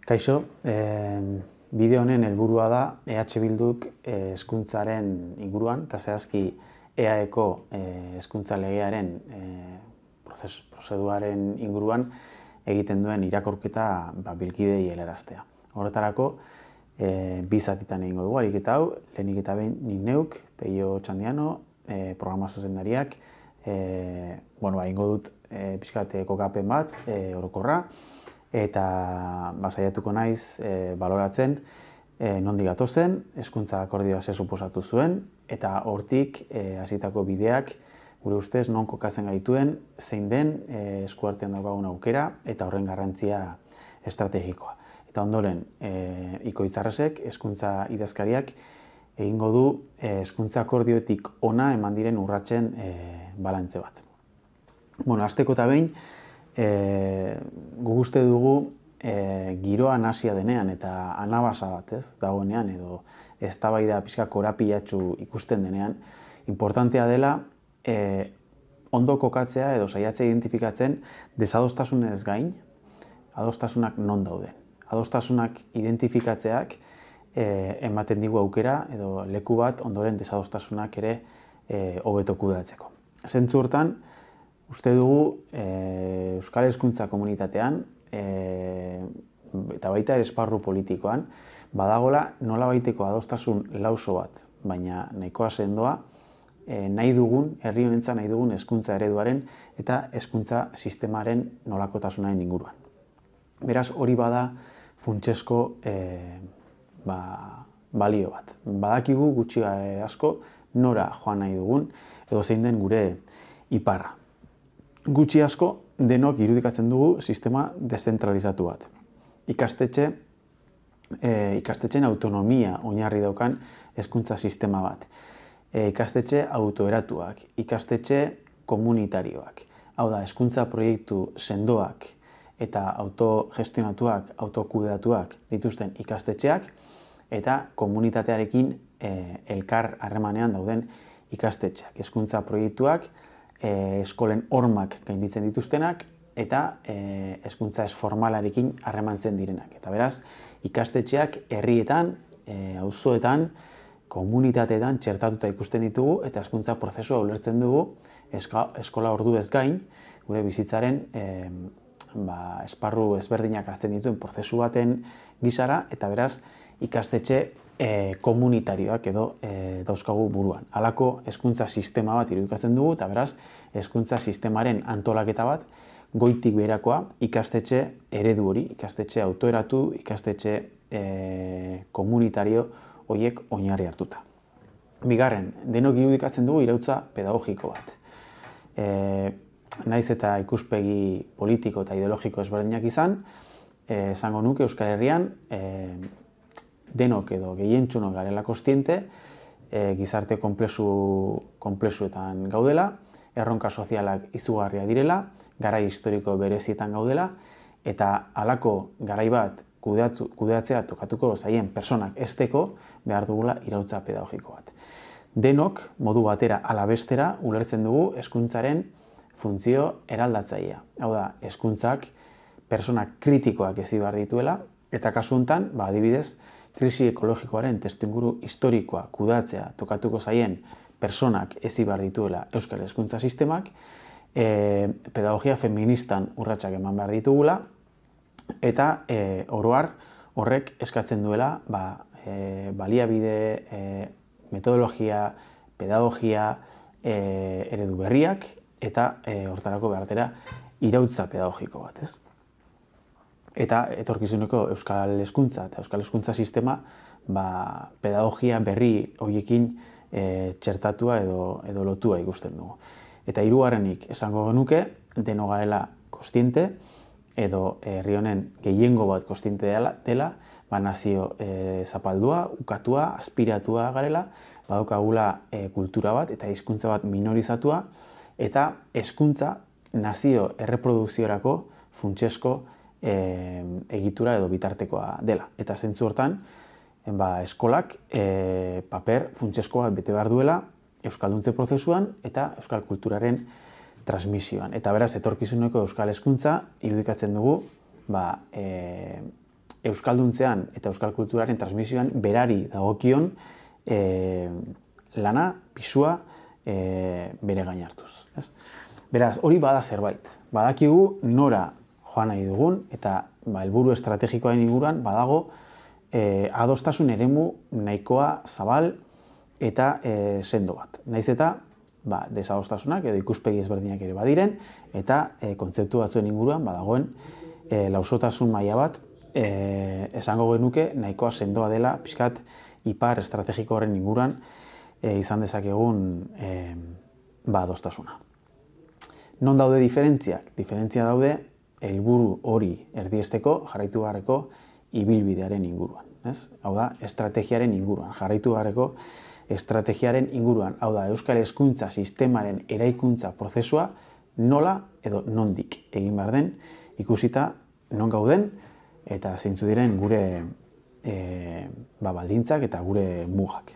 Kaixo, bideo honen helburua da EH Bilduk hezkuntzaren inguruan, eta zehazki EAEko hezkuntza legearen prozeduraren inguruan egiten duen irakurketa bilkideei helaraztea. Horretarako, bi zatitan egingo dugu ariketa hau, lehenik eta behin nik neuk, Peio Txandiano, programa zuzendariak, egingo dut pixkat kokapen bat, orokorra, eta saiatuko naiz baloratzen nondik gatozen, hezkuntza akordioa ze suposatu zuen, eta hortik hasitako bideak gure ustez non kokatzen gaituen, zein den eskuartean daukagun aukera eta horren garrantzia estrategikoa. Eta ondoren, Ikoitzarresek, hezkuntza idazkariak, egingo du hezkuntza akordioetik ona eman diren urratsen balantze bat. Hasteko eta behin, guk uste dugu giroa nahasia denean eta anabasa bat dagoenean edo eztabaida pixka korapilatsu ikusten denean, importantea dela ondo kokatzea edo saiatzea identifikatzen desadostasunez gain, adostasunak non dauden. Adostasunak identifikatzeak ematen digu aukera edo leku bat ondoren desadostasunak ere hobeto kudeatzeko. Zentzu hortan, uste dugu Euskal Hezkuntza komunitatean eta baita esparru politikoan badagola nolabaiteko adostasun lauso bat, baina nahikoa sendoa nahi dugun, herri honentzat nahi dugun hezkuntza ereduaren eta hezkuntza sistemaren nolakotasunaren inguruan. Beraz, hori bada funtsezko balio bat. Badakigu gutxi asko nora joan nahi dugun edo zein den gure iparra. Gutxi asko denok irudikatzen dugu sistema deszentralizatu bat. Ikastetxeen autonomia oinarri daukan hezkuntza sistema bat. Ikastetxe autoeratuak, ikastetxe komunitarioak. Hau da, hezkuntza proiektu sendoak eta autogestionatuak, autokudeatuak dituzten ikastetxeak eta komunitatearekin elkar harremanean dauden ikastetxeak. Hezkuntza proiektuak, eskolen hormak gainditzen dituztenak eta hezkuntza ez formalarekin harremantzen direnak. Eta beraz, ikastetxeak herrietan, auzoetan, komunitateetan txertatuta ikusten ditugu eta hezkuntza prozesua ulertzen dugu eskola ordu ez gain, gure bizitzaren esparru ezberdinak hartzen dituen prozesu baten gisara eta beraz ikastetxe komunitarioak edo dauzkagu buruan. Halako hezkuntza sistema bat irudikatzen dugu eta beraz hezkuntza sistemaren antolaketa bat goitik beherakoa ikastetxe eredu hori, ikastetxe autoeratu, ikastetxe komunitario horiek oinarri hartuta. Bigarren, denok irudikatzen dugu iraultza pedagogiko bat. Naiz eta ikuspegi politiko eta ideologiko ezberdinak izan, esango nuke Euskal Herrian denok edo gehientsunok garela kontziente, gizarte konplexuetan gaudela, erronka sozialak izugarria direla, garai historiko berezietan gaudela, eta halako garai bat kudeatzea tokatuko zaien personak hezteko behar dugula iraultza pedagogiko bat. Denok, modu batera ala bestera, ulertzen dugu hezkuntzaren funtzio eraldatzailea. Hau da, hezkuntzak personak kritikoak hezi behar dituela, eta kasu honetan, adibidez, krisi ekologikoaren testuinguru historikoa kudeatzea tokatuko zaien personak hezi behar dituela Euskal Hezkuntza sistemak, pedagogia feministan urratsak eman behar ditugula, eta oro har horrek eskatzen duela baliabide, metodologia, pedagogia, eredu berriak, eta hortarako behar dira iraultza pedagogiko bat, ez? Eta etorkizuneko Euskal Hezkuntza eta Euskal Hezkuntza sistema pedagogia berri horiekin txertatua edo lotua ikusten dugu. Eta hirugarrenik esango genuke, deno garela kontziente edo herri honen gehiengo bat kontziente dela, nazio zapaldua, ukatua, aspiratua garela, badaukagula kultura bat eta hizkuntza bat minorizatua, eta hezkuntza nazio erreprodukziorako funtsezko egitura edo bitartekoa dela. Eta zentzu hortan, eskolak paper funtsezkoa bete behar duela euskalduntze prozesuan eta euskal kulturaren transmisioan. Eta beraz, etorkizuneko euskal hezkuntza irudikatzen dugu euskalduntzean eta euskal kulturaren transmisioan berari dagokion lana, pisua bere gain hartuz. Beraz, hori bada zerbait. Badakigu nora joan nahi dugun eta helburu estrategikoaren inguruan badago adostasun eremu nahikoa zabal eta sendo bat. Naiz eta desadostasunak edo ikuspegi ezberdinak ere badiren eta kontzeptu batzuen inguruan badagoen lausotasun maila bat esango genuke nahikoa sendoa dela pixkat ipar estrategiko horren inguruan izan dezakegun adostasuna. Non daude diferentziak? Diferentzia daude helburu hori erdiesteko jarraitu beharreko ibilbidearen inguruan. Hau da, estrategiaren inguruan, jarraitu beharreko estrategiaren inguruan. Hau da, euskal hezkuntza sistemaren eraikuntza prozesua nola edo nondik egin behar den, ikusita non gauden eta zeintzu diren gure baldintzak eta gure mugak.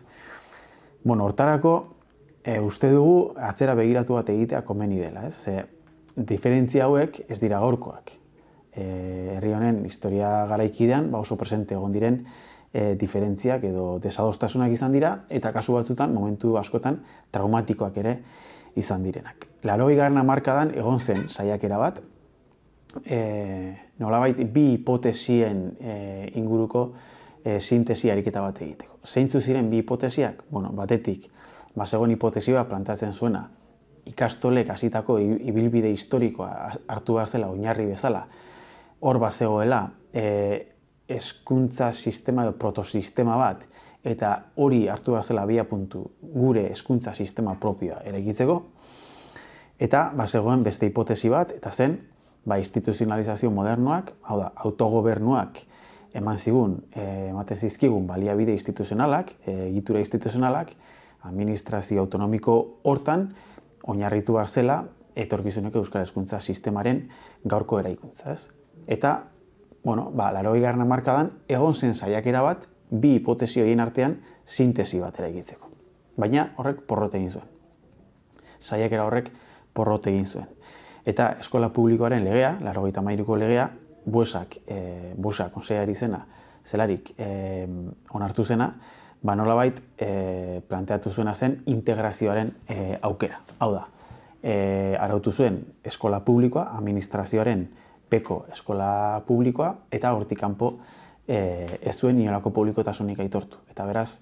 Hortarako, uste dugu atzera begiratu bat egitea komeni dela. Diferentzia hauek ez dira gaurkoak. Herri honen historia garaikidean oso presente egon diren diferentziak edo desadostasunak izan dira eta kasu batzutan, momentu askotan, traumatikoak ere izan direnak. 80. hamarkadan egon zen saiakera bat, nolabait bi hipotesien inguruko sintesi ariketa bat egiteko. Zeintzu ziren bi hipotesiak? Batetik, bazegoen hipotesia planteatzen zuena, ikastolek hasitako ibilbide historikoa hartu behar zela oinarri bezala, hor bazegoela hezkuntza sistema edo protosistema bat, eta hori hartu behar zela abiapuntu gure hezkuntza sistema propioa eraikitzeko, eta bazegoen beste hipotesi bat, eta zen, instituzionalizazio modernoak, hau da, autogobernuak ematen zizkigun baliabide instituzionalak, egitura instituzionalak, administrazio autonomiko hortan, oinarritu behar zela, etorkizuneko euskal hezkuntza sistemaren gaurko eraikuntza. Eta, 80. hamarkadan, egon zen saiakera bat, bi hipotesi horien artean sintesi bat eraikitzeko. Baina horrek porrot egin zuen. Saiakera horrek porrot egin zuen. Eta eskola publikoaren legea, 83ko legea, Buesak konseiari zena, zelarik onartu zena, nolabait planteatu zuena zen integrazioaren aukera. Hau da, arautu zuen eskola publikoa, administrazioaren peko eskola publikoa, eta hortik kanpo ez zuen inolako publikotasunik aitortu. Eta beraz,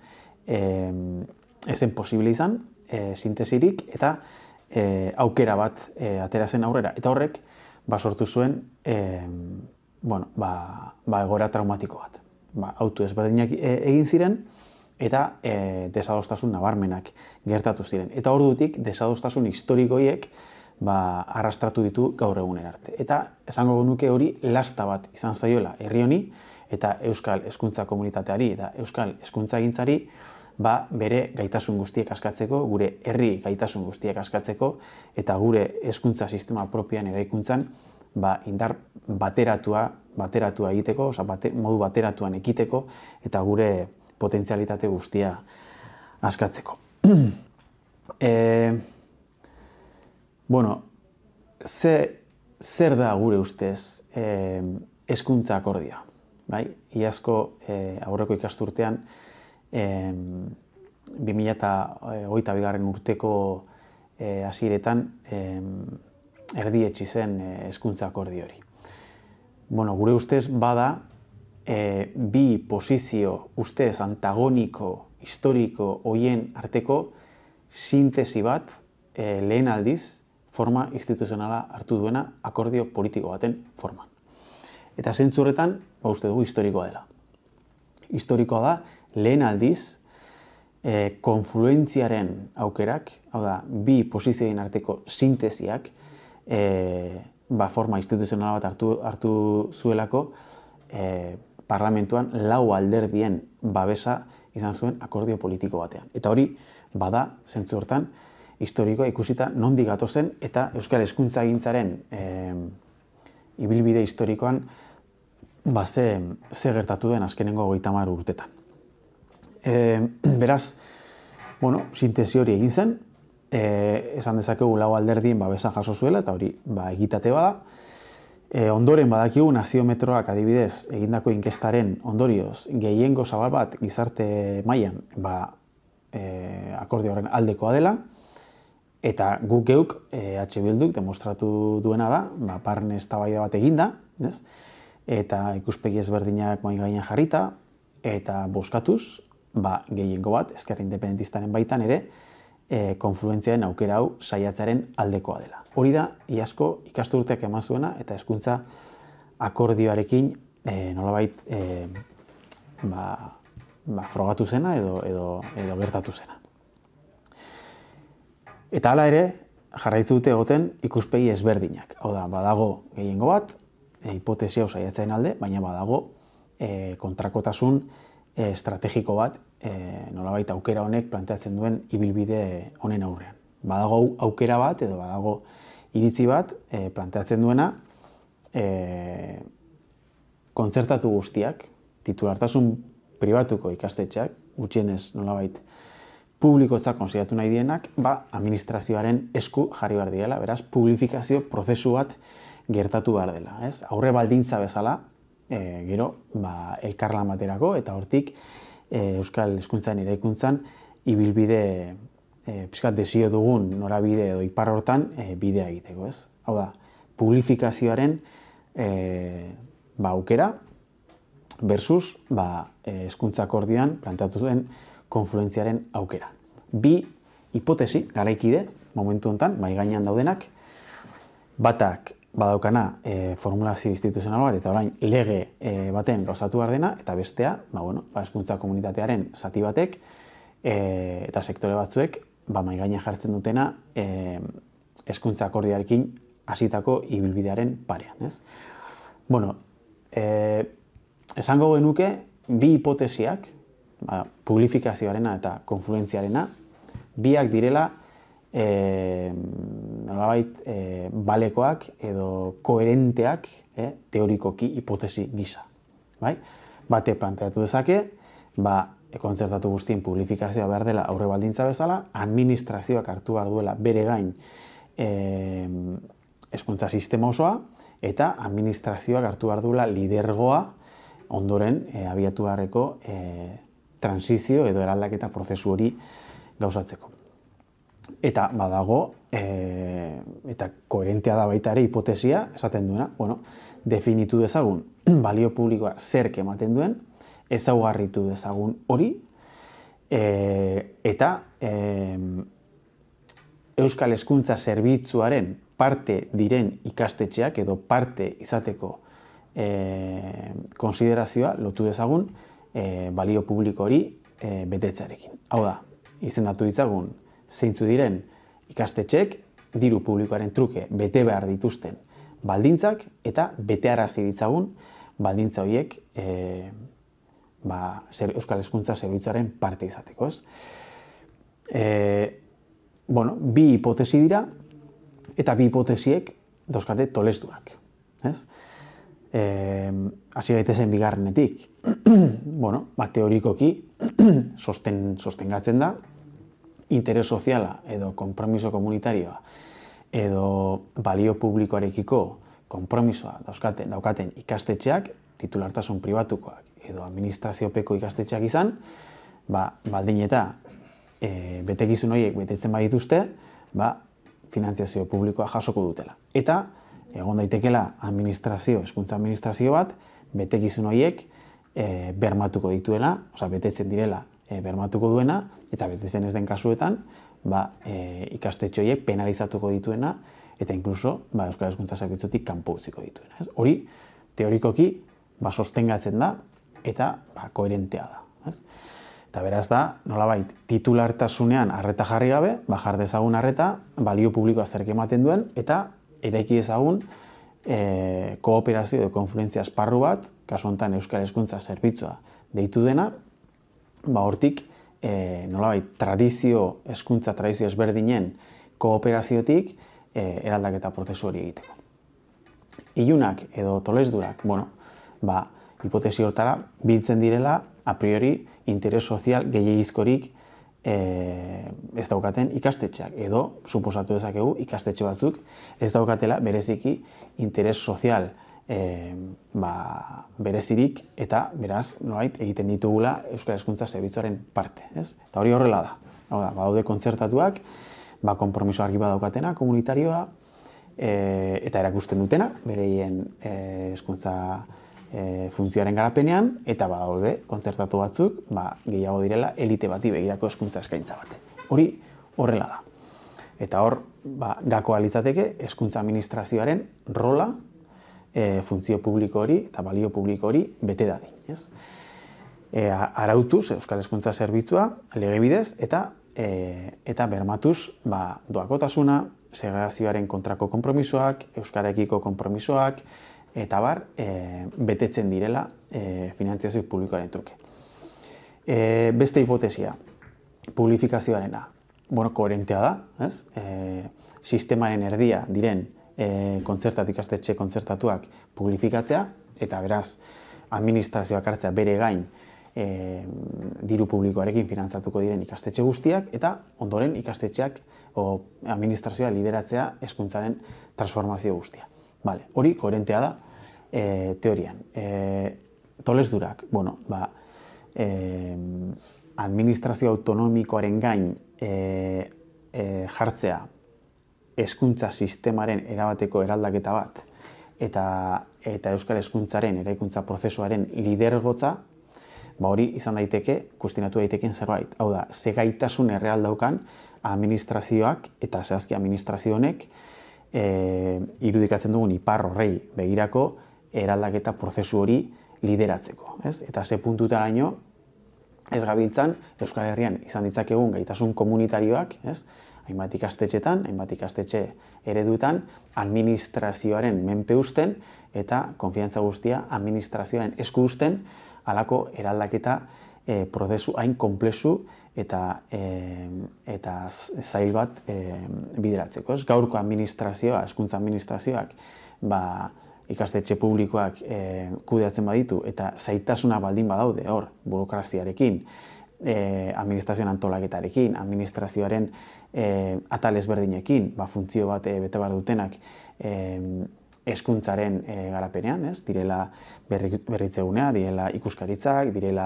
ezen posible izan, sintesirik, eta aukera bat atera zen aurrera. Eta horrek, sortu zuen egoera traumatiko bat. Autu ezberdinak egin ziren eta desadostasun nabarmenak gertatu ziren. Eta ordutik desadostasun historikoiek arrastratu ditu gaur egunen arte. Eta esango genuke hori lasta bat izan zaiola herri honi eta euskal hezkuntza komunitateari eta euskal hezkuntzagintzari bere gaitasun guztiek askatzeko, gure herri gaitasun guztiek askatzeko eta gure hezkuntza sistema propioan eraikuntzan indar bateratua egiteko, modu bateratuan ekiteko eta gure potentzialitate guztia askatzeko. Zer da gure ustez hezkuntza akordioa? Iazko aurreko ikasturtean 2022. Urteko hasieretan erdietsi zen hezkuntza akordio hori. Gure ustez bada bi posizio ustez antagoniko, historiko horien arteko sintesi bat lehen aldiz forma instituzionala hartu duena akordio politiko baten forman. Eta zentzu horretan, uste dugu historikoa dela. Historikoa da lehen aldiz konfluentziaren aukerak, hau da, bi posizioen arteko sintesiak forma instituzionala bat hartu zuelako parlamentuan lau alderdien babesa izan zuen akordio politiko batean. Eta hori bada, zentzu hortan, historikoa ikusita nondik gatozen eta euskal hezkuntzagintzaren ibilbide historikoan ze gertatu den azkenengo 30 urtetan. Beraz, sintesi hori egin zen, esan dezakegu lau alderdien babesa jaso zuela eta hori egitate bada, Ondoren badakigu naziometroak adibidez egindako inkestaren ondorioz gehiengo zabal bat gizarte mailan akordio horren aldekoa dela, eta guk geuk Bilduk demostratu duena da, barne eztabaida bat eginda, eta ikuspegi ezberdinak mahai gainean jarrita, eta bozkatuz, gehiengo bat ezker independentistaren baitan ere konfluentziaren aukera hau saiatzaren aldekoa dela. Hori da, iazko ikasturteak eman zuena eta hezkuntza akordioarekin nolabait frogatu zena edo gertatu zena. Eta hala ere, jarraitu dute egoten ikuspegi ezberdinak. Hau da, badago gehiengo bat, hipotesi hau saiatzaren alde, baina badago kontrakotasun estrategiko bat nolabait aukera honek planteatzen duen ibilbide honen aurrean. Badago aukera bat edo badago iritzi bat planteatzen duena kontzertatu guztiak, titulartasun pribatuko ikastetxeak, gutxienez nolabait publikotzak konsideratu nahi dienak, administrazioaren esku jarri behar direla, beraz, publifikazio prozesu bat gertatu behar dela. Aurre baldintza bezala, gero, elkarlan baterako, eta hortik Euskal Hezkuntzan eraikuntzan ibilbide pixkat desio dugun norabide edo ipar hortan bidea egiteko, ez? Hau da, publifikazioaren aukera versus hezkuntza akordioan planteatu zuen konfluentziaren aukera. Bi hipotesi garaikide momentu honetan mahai gainean daudenak, batak badaukana formulazio instituzional bat eta orain lege baten gauzatu behar dena, eta bestea, hezkuntza komunitatearen zati batek eta sektore batzuek mahai gainean jartzen dutena hezkuntza akordioarekin hasitako ibilbidearen parean, ez? Esango genuke bi hipotesiak, publifikazioarena eta konfluentziarena, biak direla nolabait balekoak edo koherenteak teorikoki hipotesi gisa. Bate planteatu dezake, kontzertatu guztien publifikazioa behar dela aurre baldintza bezala, administrazioak hartu behar duela bere gain hezkuntza sistema osoa, eta administrazioak hartu behar duela lidergoa ondoren abiatu beharreko transizio edo eraldaketa prozesu hori gauzatzeko. Eta badago, eta koherentea da baita ere hipotesia, esaten duena, definitu dezagun balio publikoa zerk ematen duen, ezaugarritu dezagun hori, eta Euskal Hezkuntza Zerbitzuaren parte diren ikastetxeak edo parte izateko konsiderazioa lotu dezagun balio publiko hori betetzearekin. Hau da, izendatu ditzagun zeintzu diren ikastetxeek diru publikoaren truke bete behar dituzten baldintzak eta betearazi ditzagun baldintza horiek Euskal Hezkuntza Zerbitzuaren parte izateko, ez? Bi hipotesi dira eta bi hipotesiek dauzkate tolesduak, ez? Hasi gaitezen bigarrenetik, teorikoki sostengatzen da interes soziala edo konpromiso komunitarioa edo balio publikoarekiko konpromisoa daukaten ikastetxeak, titulartasun pribatukoak edo administraziopeko ikastetxeak izan, baldin eta betekizun horiek betetzen badituzte, finantziazio publikoa jasoko dutela. Eta egon daitekela hezkuntza administrazio bat, betekizun horiek bermatuko dituena, betetzen direla bermatuko duena, eta betetzen ez den kasuetan, ikastetxe horiek penalizatuko dituena, eta inkluso Euskal Hezkuntza Zerbitzutik kanpo utziko dituena. Hori, teorikoki, sostengatzen da, eta koherentea da. Eta beraz da, nolabait, titulartasunean arreta jarri gabe, jar dezagun arreta, balio publikoa zerk ematen duen, eta eraiki dezagun kooperazio edo konfluentzia esparru bat, kasu honetan Euskal Hezkuntza Zerbitzua deitu dena, hortik nolabait hezkuntza tradizio ezberdinen kooperaziotik eraldaketa prozesu hori egiteko. Ilunak edo tolesdurak, hipotesi hortara biltzen direla a priori interes sozial gehiagizkorik ez daukaten ikastetxeak, edo suposatu dezakegu ikastetxe batzuk ez daukatela bereziki interes sozial berezirik eta beraz nolait egiten ditugula euskal hezkuntza zerbitzuaren parte, ez? Eta hori horrela da. Hau da, badaude kontzertatuak, konpromiso argi badaukatena, komunitarioa, eta erakusten dutena, bereien hezkuntza funtzioaren garapenean, eta badaude kontzertatu batzuk, gehiago direla elite bati begirako hezkuntza eskaintza bat. Hori horrela da. Eta hor, gakoa litzateke hezkuntza administrazioaren rola, funtzio publiko hori eta balio publiko hori bete dadin, ez? Arautuz euskal hezkuntza zerbitzua lege bidez eta bermatuz doakotasuna, segregazioaren kontrako konpromisoak, euskaraekiko konpromisoak, eta betetzen direla finantziazio publikoaren truke. Beste hipotesia, publifikazioarena. Koherentea da, ez? Sistemaren erdia diren ikastetxe kontzertatuak publifikatzea, eta beraz, administrazioak hartzea bere gain diru publikoarekin finantzatuko diren ikastetxe guztiak, eta ondoren ikastetxeak administrazioa lideratzea hezkuntzaren transformazio guztia. Hori koherentea da teorian. Tolesdurak, administrazio autonomikoaren gain jartzea hezkuntza sistemaren erabateko eraldaketa bat eta euskal hezkuntzaren eraikuntza prozesuaren lidergotza, hori izan daiteke, kuestionatu daiteken zerbait. Hau da, ze gaitasun erreal daukan administrazioak eta zehazki administrazio honek irudikatzen dugun ipar horrei begirako eraldaketa prozesu hori lideratzeko. Eta ze puntutaraino ez gabiltzan Euskal Herrian izan ditzakegun gaitasun komunitarioak, hainbat ikastetxetan, hainbat ikastetxe ereduetan, administrazioaren menpe uzten eta konfiantza guztia administrazioaren esku uzten halako eraldaketa prozesu hain konplexu eta zail bat bideratzeko. Gaurko administrazioa, hezkuntza administrazioak, ikastetxe publikoak kudeatzen baditu eta zaitasuna baldin badaude hor, burokraziarekin, administrazioan antolaketarekin, administrazioaren atal ezberdinekin, funtzio bat bete behar dutenak hezkuntzaren garapenean, direla berritzegunea, direla ikuskaritzak, direla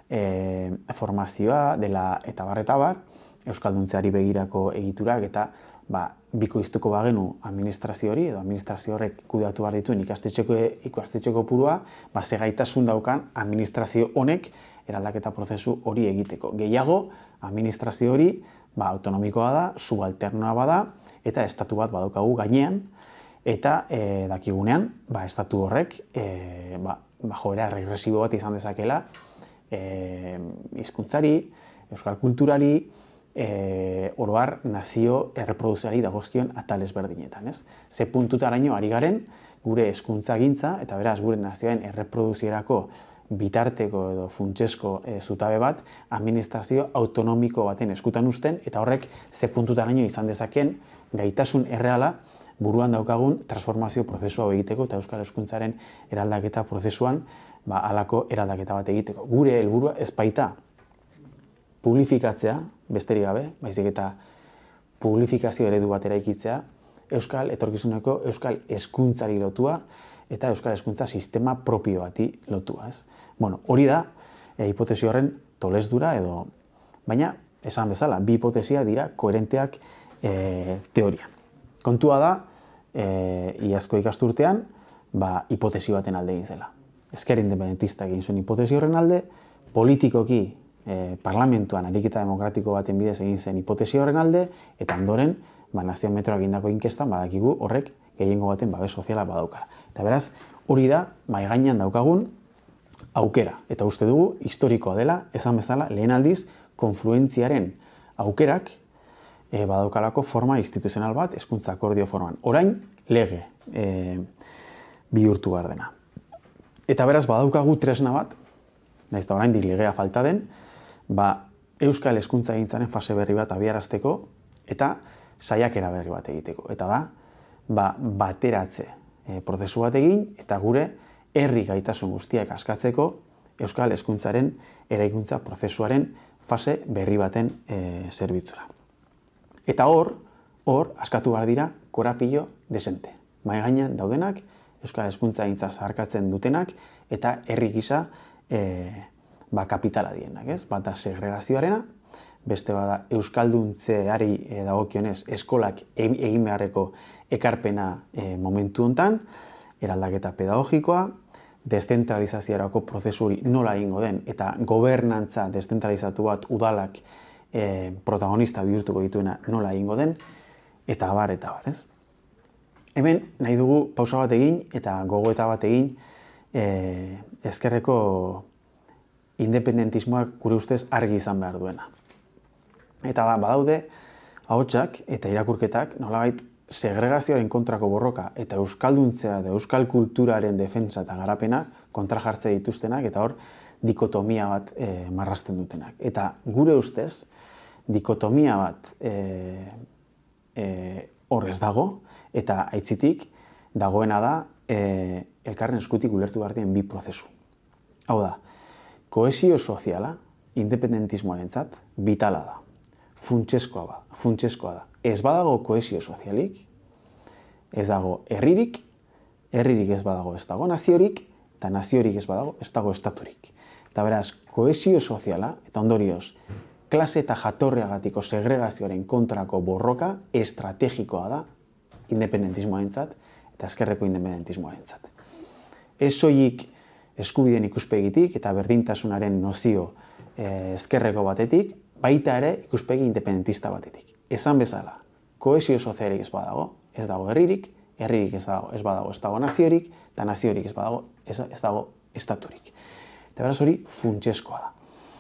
formazioa, dela eta bar, euskalduntzeari begirako egiturak eta bikoiztuko bagenu administrazio hori edo administrazio horrek kudeatu behar dituen ikastetxeko purua, ze gaitasun daukan administrazio honek eraldaketa prozesu hori egiteko. Gehiago, administrazio hori autonomikoa da, subalternoa bada eta estatu bat badaukagu gainean eta dakigunean estatu horrek joera regresibo bat izan dezakela hizkuntzari, euskal kulturari, oroar nazio erreproduzioari dagozkion atal ezberdinetan. Ze puntutaraino ari garen gure hezkuntzagintza eta beraz gure nazioen erreproduziorako bitarteko edo funtsesko zutabe bat administrazio autonomiko baten eskutan uzten eta horrek ze puntutaraino izan dezaken gaitasun erreala buruan daukagun transformazio prozesua egiteko eta euskal hezkuntzaren eraldaketa prozesuan halako eraldaketa bat egiteko. Gure helburua ez baita publifikatzea, besterik gabe, baizik eta publifikazio eredu bat eraikitzea, etorkizuneko euskal hezkuntzari lotua eta euskal hezkuntza sistema propio bati lotua. Hori da, hipotesi horren tolesdura edo, baina, esan bezala, bi hipotesia dira koherenteak teorian. Kontua da, iazko ikasturtean, hipotesi baten alde egin zela. Ezker independentistak egin zuen hipotesi horren alde, politikoki parlamentuan ariketa demokratiko baten bidez egin zen hipotesi horren alde, eta ondoren, Nazio Metroak egindako inkestan badakigu horrek gehiengo baten babes soziala badaukala. Eta beraz, hori da, mahai gainean daukagun aukera. Eta uste dugu, historikoa dela, esan bezala, lehen aldiz, konfluentziaren aukerak badaukalako forma instituzional bat, hezkuntza akordio forman. Orain, lege bihurtu behar dena. Eta beraz, badaukagu tresna bat, nahiz eta oraindik legea falta den, euskal hezkuntza gintzaren fase berri bat abiarazteko eta saiakera berri bat egiteko. Eta da, bateratze prozesu bat egin eta gure herri gaitasun guztiak askatzeko euskal hezkuntzaren eraikuntza prozesuaren fase berri baten zerbitzura. Eta hor askatu behar dira korapilo desente. Mahai gainean daudenak, euskal hezkuntza aintza zeharkatzen dutenak, eta herri gisa kapitala dienak, ez? Bata segregazioarena, beste bada euskalduntzeari dagokionez eskolak egin beharreko ekarpena momentu hontan, eraldaketa pedagogikoa, deszentralizaziorako prozesuri nola egingo den, eta gobernantza deszentralizatu bat udalak protagonista bihurtuko dituena nola egingo den, eta abar, ez? Hemen nahi dugu pausa bat egin eta gogoeta bat egin ezkerreko independentismoak gure ustez argi izan behar duena. Eta da, badaude ahotsak eta irakurketak nolabait segregazioaren kontrako borroka eta euskalduntzea edo euskal kulturaren defentsa eta garapena kontra jartze dituztenak eta hor dikotomia bat marrazten dutenak. Eta gure ustez, dikotomia bat hor ez dago eta aitzitik dagoena da elkarren eskutik ulertu behar dien bi prozesu. Hau da, kohesio soziala independentismoarentzat vitala da. Funtsezkoa da. Ez badago kohesio sozialik, ez dago herririk ez badago ez dago naziorik, eta naziorik ez badago ez dago estaturik. Eta beraz, kohesio soziala, eta ondorioz, klase eta jatorriagatiko segregazioaren kontrako borroka estrategikoa da independentismoarentzat eta ezkerreko independentismoarentzat. Ez soilik eskubideen ikuspegitik eta berdintasunaren nozio ezkerreko batetik, baita ere ikuspegi independentista batetik. Esan bezala, kohesio sozialik ez badago, ez dago herririk ez badago ez dago naziorik, eta naziorik ez dago estaturik. Eta beraz hori funtsezkoa da.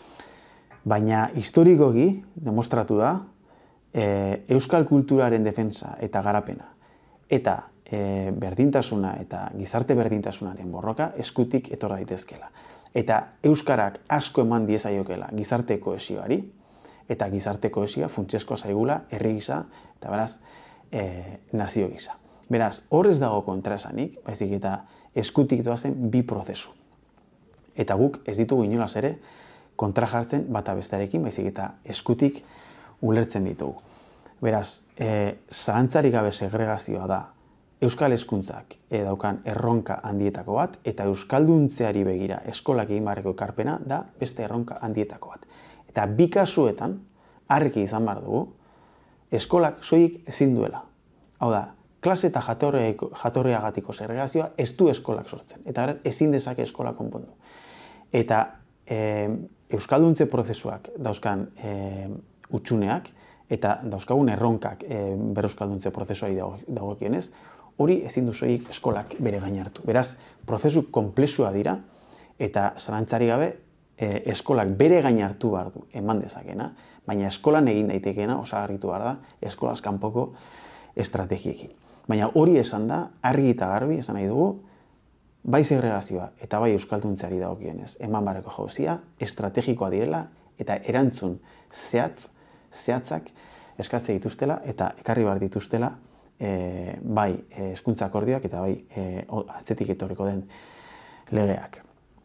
Baina historikoki demostratu da euskal kulturaren defentsa eta garapena eta berdintasuna eta gizarte berdintasunaren borroka eskutik etor daitezkela. Eta euskarak asko eman diezaiokela gizarte kohesioari, eta gizarte kohesioa funtsezkoa zaigula herri gisa eta beraz nazio gisa. Beraz, hor ez dago kontraesanik, baizik eta eskutik doazen bi prozesu. Eta guk ez ditugu inolaz ere kontra jartzen bata bestearekin, baizik eta eskutik ulertzen ditugu. Beraz, zalantzarik gabe segregazioa da euskal hezkuntzak daukan erronka handietako bat, eta euskalduntzeari begira eskolak egin beharreko ekarpena da beste erronka handietako bat. Eta bi kasuetan, argi izan behar dugu, eskolak soilik ezin duela. Hau da, klase eta jatorriagatiko segregazioa ez du eskolak sortzen. Eta beraz, ezin dezake eskola konpondu. Eta euskalduntze prozesuak dauzkan hutsuneak eta dauzkagun erronkak berreuskalduntze prozesuari dagokienez, hori ezin du soilik eskolak bere gain hartu. Beraz, prozesu konplexua dira eta zalantzari gabe eskolak bere gain hartu behar du eman dezakena, baina eskolan egin daitekeena osagarritu behar da eskolaz kanpoko estrategiekin. Baina hori esan da, argi eta garbi esan nahi dugu, bai segregazioa eta bai euskalduntzeari dagokionez eman beharreko jauzia estrategikoa direla eta erantzun zehatzak eskatze dituztela eta ekarri behar dituztela bai hezkuntza akordioak eta bai atzetik etorriko den legeak.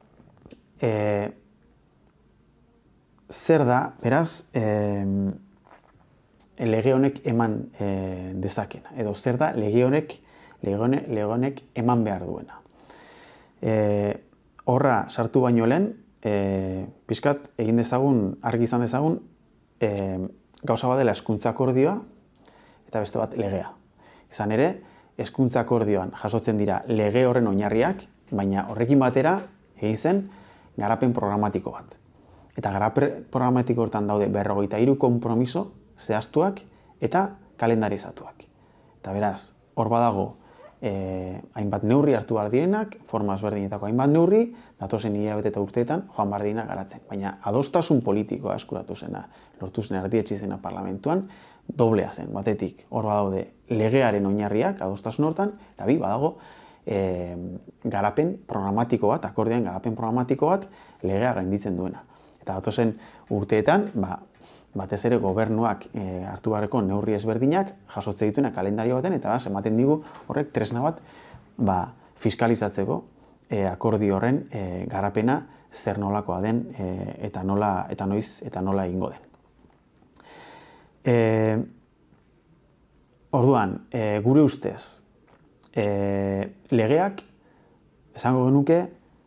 Zer da, beraz, lege honek eman dezakena, edo zer da lege honek eman behar duena. Horra sartu baino lehen, pixkat egin dezagun, argi izan dezagun, gauza bat dela hezkuntza akordioa eta beste bat legea. Izan ere, hezkuntza akordioan jasotzen dira lege horren oinarriak, baina horrekin batera egin zen garapen programatiko bat. Eta garapen programatiko hortan daude 53 konpromiso zehaztuak eta kalendarizatuak. Eta beraz, hor badago hainbat neurri hartu behar direnak, forma ezberdinetako hainbat neurri, datozen hilabete eta urteetan joan behar direnak garatzen. Baina adostasun politikoa eskuratu zena, lortu zen erdietsi zena parlamentuan, doblea zen, batetik hor badaude legearen oinarriak adostasun hortan, eta bi badago garapen programatiko bat, akordean garapen programatiko bat legea gainditzen duena. Eta datozen urteetan, batez ere gobernuak hartu beharreko neurri ezberdinak jasotze dituena kalendario baten, eta ematen digu horrek tresna bat fiskalizatzeko akordio horren garapena zer nolakoa den eta noiz eta nola egingo den. Orduan, gure ustez, legeak esango genuke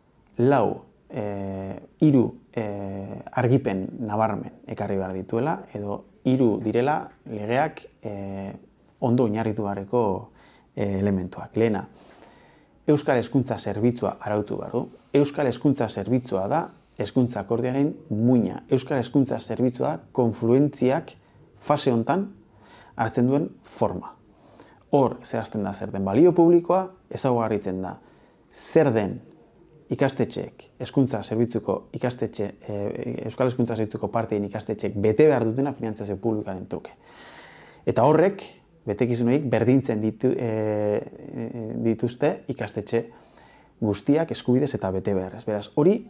3 argipen nabarmen ekarri behar dituela, edo 3 direla legeak ondo oinarritu beharreko elementuak. Lehena, Euskal Hezkuntza Zerbitzua arautu behar du. Euskal Hezkuntza Zerbitzua da hezkuntza akordioaren muina. Euskal Hezkuntza Zerbitzua da konfluentziak fase hontan hartzen duen forma. Hor, zehazten da zer den balio publikoa, ezaugarritzen da zer den ikastetxeek, Euskal Hezkuntza Zerbitzuko partein ikastetxeek bete behar dutena finantzazio publikaren truke. Eta horrek, betekizun berdintzen dituzte ikastetxe guztiak eskubidez eta bete beharrez. Beraz, hori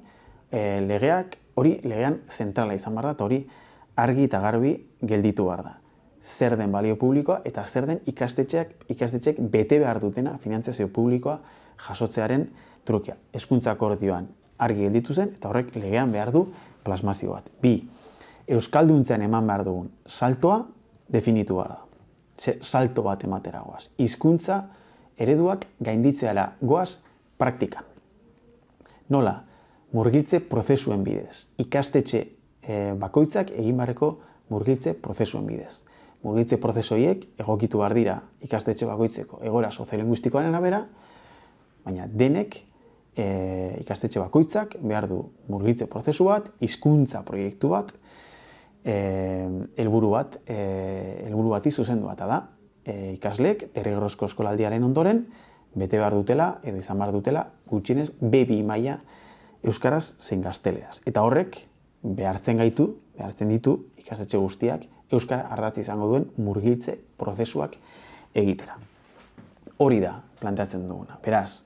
legean zentrala izan behar da, eta hori argi eta garbi gelditu behar da. Zer den balio publikoa eta zer den ikastetxeek bete behar dutena finantzazio publikoa jasotzearen trukia. Hezkuntza akordioan argi gelditu zen, eta horrek legean behar du plasmazio bat. 2. Euskalduntzen eman behar dugun saltoa definitu behar da. Salto bat ematera goaz. Hizkuntza ereduak gainditzeara goaz praktikan. Nola? Murgiltze prozesuen bidez. Ikastetxe bakoitzak egin beharreko murgiltze prozesuen bidez. Murgiltze prozesoiek egokitu behar dira ikastetxe bakoitzeko egoera soziolinguistikoaren arabera, baina denek ikastetxe bakoitzak behar du murgiltze prozesu bat, hizkuntza proiektu bat, helburu bati zuzendu bat da. Ikasleek derrigorrezko eskolaldiaren ondoren bete behar dutela edo izan behar dutela gutxienez B2 maila euskaraz zein gazteleraz. Eta horrek behartzen ditu ikastetxe guztiak euskara ardatz izango duen murgiltze prozesuak egitera. Hori da planteatzen duguna. Beraz,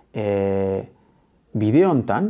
bideo hontan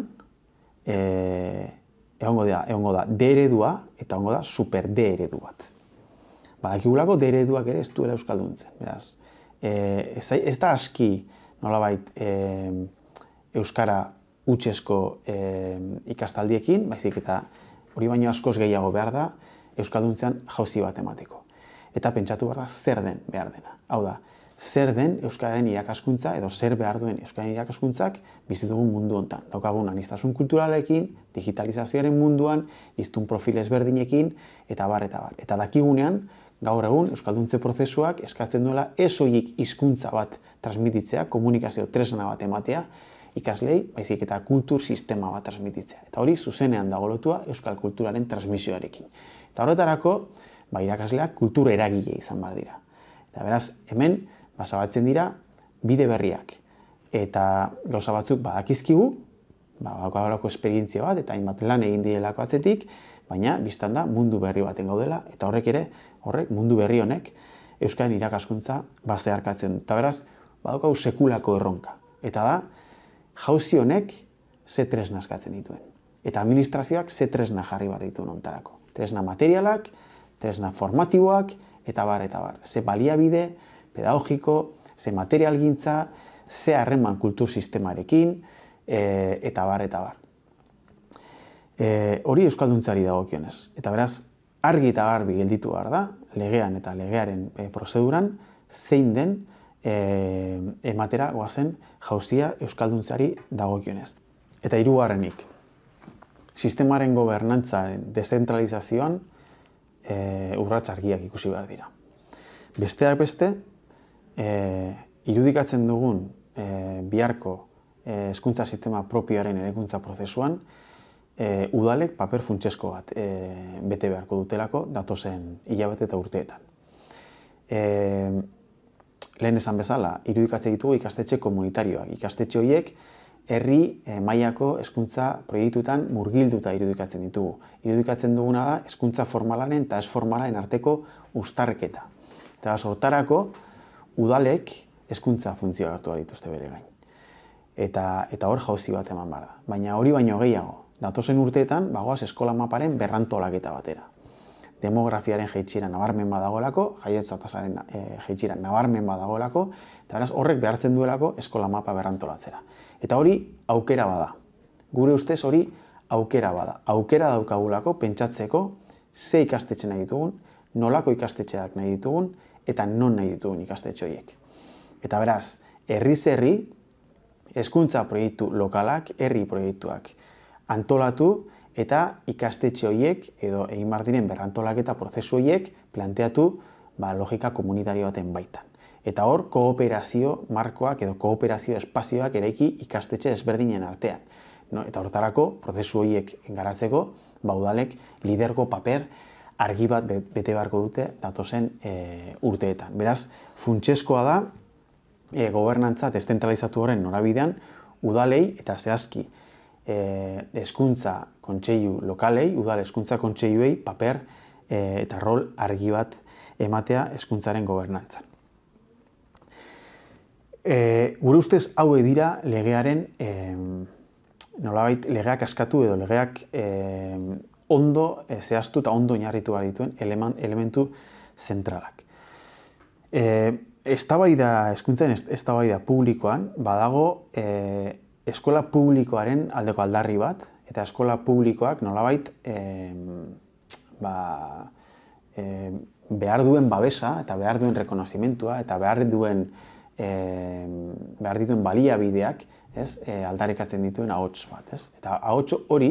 egongo da D eredua eta egongo da super D eredu bat. Badakigulako D ereduak ere ez duela euskalduntzen. Beraz, ez da aski nolabait euskara hutsezko ikastaldiekin, baizik eta hori baino askoz gehiago behar da euskalduntzean jauzi bat emateko. Eta pentsatu behar da zer den behar dena. Hau da, zer den euskararen irakaskuntza edo zer behar duen euskararen irakaskuntzak bizi dugun mundu hontan. Daukagun aniztasun kulturalekin, digitalizazioaren munduan, hiztun profil ezberdinekin, eta bar. Eta dakigunean, gaur egun euskalduntze prozesuak eskatzen duela ez soilik hizkuntza bat transmititzea, komunikazio tresna bat ematea, ikaslei, baizik eta kultur sistema bat transmititzea. Eta hori zuzenean dago lotua euskal kulturaren transmisioarekin. Eta horretarako, irakasleak kultur eragile izan behar dira. Eta beraz, hemen, zabaltzen dira bide berriak. Eta gauza batzuk badakizkigu, badaukagolako esperientzia bat, eta hainbat lan egin direlako atzetik, baina biztan da mundu berri baten gaudela, eta horrek mundu berri honek euskaren irakaskuntza zeharkatzen. Eta beraz, badaukagu sekulako erronka. Eta da, jauzi honek ze tresna eskatzen dituen. Eta administrazioak ze tresna jarri behar dituen hontarako. Tresna materialak, tresna formatiboak, eta bar. Ze baliabide, pedagogiko, ze materialgintza, ze harreman kultur sistemarekin, eta bar. Hori euskalduntzari dagokionez. Eta beraz, argi eta garbi gelditu behar da, legean eta legearen prozeduran, zein den ematera goazen jauzia euskalduntzari dagokionez. Eta 3. Sistemaren gobernantzaren dezentralizazioan urrats argiak ikusi behar dira. Besteak beste, irudikatzen dugun biharko hezkuntza sistema propioaren eraikuntza prozesuan, udalek paper funtsesko bat bete beharko dutelako datozen hilabete eta urteetan. Lehen esan bezala, irudikatzen ditugu ikastetxe komunitarioak. Ikastetxe horiek herri mailako hezkuntza proiektuetan murgilduta irudikatzen ditugu. Irudikatzen duguna da hezkuntza formalaren eta ez formalaren arteko uztarketa. Eta hortarako udalek hezkuntza funtzioa hartu dituzte bere gain. Eta hor jauzi bat eman behar da. Baina hori baino gehiago. Datozen urteetan, bagoaz eskola maparen berrantolaketa batera. Demografiaren jaitsiera nabarmen badagoelako, jaiotza tasaren jaitsiera nabarmen badagoelako, eta beraz horrek behartzen duelako eskola mapa berrantolatzera. Eta hori aukera bada. Gure ustez hori aukera bada. Aukera daukagulako pentsatzeko ze ikastetxe nahi ditugun, nolako ikastetxeak nahi ditugun, eta non nahi ditugun ikastetxe horiek. Eta beraz, herriz herri, hezkuntza proiektu lokalak, herri proiektuak antolatu eta ikastetxe horiek edo egin behar diren berrantolaketa prozesu horiek planteatu logika komunitario baten baitan. Eta hor, kooperazio markoak edo kooperazio espazioak eraiki ikastetxe ezberdinen artean. Eta hortarako, prozesu horiek garatzeko, udalek lidergo paper argi bat bete beharko dute datozen urteetan. Beraz, funtsezkoa da, gobernantza deszentralizatu horren norabidean, udalei eta zehazki hezkuntza kontseilu lokalei, udal hezkuntza kontseiluei paper eta rol argi bat ematea hezkuntzaren gobernantzan. Gure ustez hauek dira legearen, nolabait legeak askatu edo legeak ondo zehaztu eta ondo oinarritu behar dituen elementu zentralak. Hezkuntzaren eztabaida publikoan badago eskola publikoaren aldeko aldarri bat, eta eskola publikoak nolabait behar duen babesa eta behar duen rekonozimentua eta behar dituen baliabideak aldarrikatzen dituen ahots bat. Eta ahots hori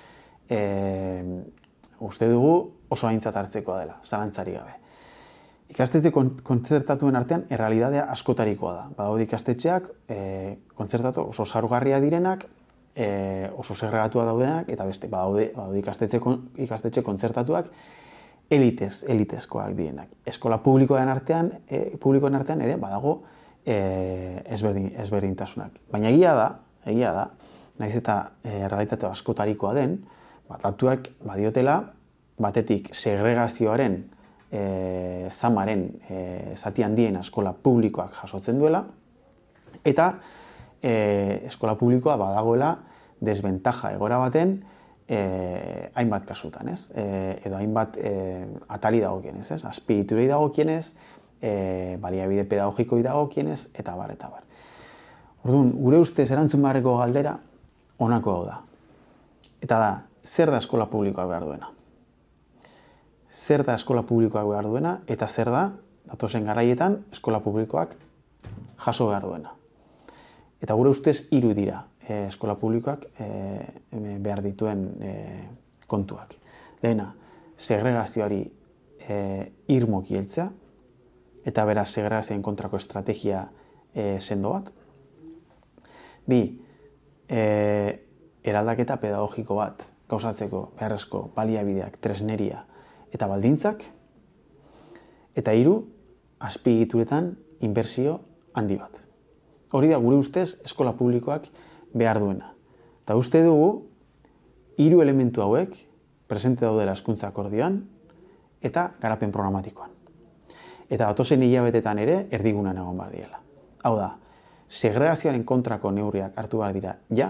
uste dugu oso aintzat hartzekoa dela, zalantzari gabe. Ikastetxe kontzertatuen artean errealitatea askotarikoa da. Badaude ikastetxeak kontzertatu oso zaurgarria direnak, oso segregatua daudenak, eta beste badaude ikastetxe kontzertatuak elitezkoak direnak. Eskola publikoen artean ere badago ezberdintasunak. Baina egia da, nahiz eta errealitatea askotarikoa den, datuak badiotela, batetik segregazioaren zamaren zati handien eskola publikoak jasotzen duela, eta eskola publikoa badagoela desbentaja egoera baten hainbat kasutan, edo hainbat atali dagokienez, azpiegiturei dagokienez, baliabide pedagogikoi dagokienez, eta bar, eta bar. Orduan, gure ustez erantzun beharreko galdera honako hau da. Eta da, zer da eskola publikoak behar duena? Zer da eskola publikoak behar duena, eta zer da, datozen garaietan, eskola publikoak jaso behar duena. Eta gure ustez 3 dira eskola publikoak behar dituen kontuak. Lehena, segregazioari irmoki heltzea, eta beraz segregazioen kontrako estrategia sendo bat. 2, eraldaketa pedagogiko bat gauzatzeko beharrezko baliabideak, tresneria eta baldintzak. Eta 3, azpiegituretan inbertsio handi bat. Hori da gure ustez eskola publikoak behar duena. Eta uste dugu 3 elementu hauek presente daudela hezkuntza akordioan eta garapen programatikoan. Eta datozen hilabetetan ere erdigunean egon behar direla. Hau da, segregazioaren kontrako neurriak hartu behar dira ja,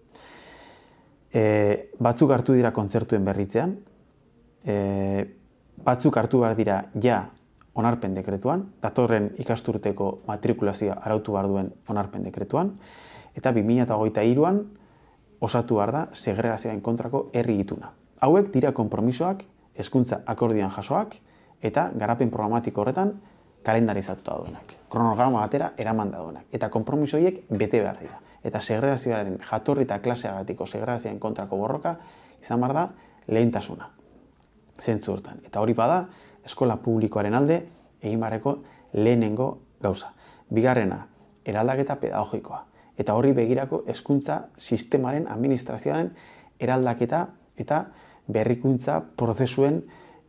batzuk hartu dira kontzertuen berritzean, batzuk hartu behar dira ja onarpen dekretuan, datorren ikasturteko matrikulazioa arautu behar duen onarpen dekretuan, eta 2023an osatu behar da segregazioaren kontrako herri ituna. Hauek dira konpromisoak hezkuntza akordioan jasoak eta garapen programatiko horretan kalendarizatuta daudenak. Kronograma batera eraman daudenak. Eta konpromiso horiek bete behar dira. Eta segregazioaren jatorri eta klaseagatiko segregazioaren kontrako borroka izan behar da lehentasuna. Zentzu hortan. Eta hori bada, eskola publikoaren alde egin beharreko lehenengo gauza. Bigarrena, eraldaketa pedagogikoa. Eta horri begirako hezkuntza sistemaren administrazioaren eraldaketa eta berrikuntza prozesuen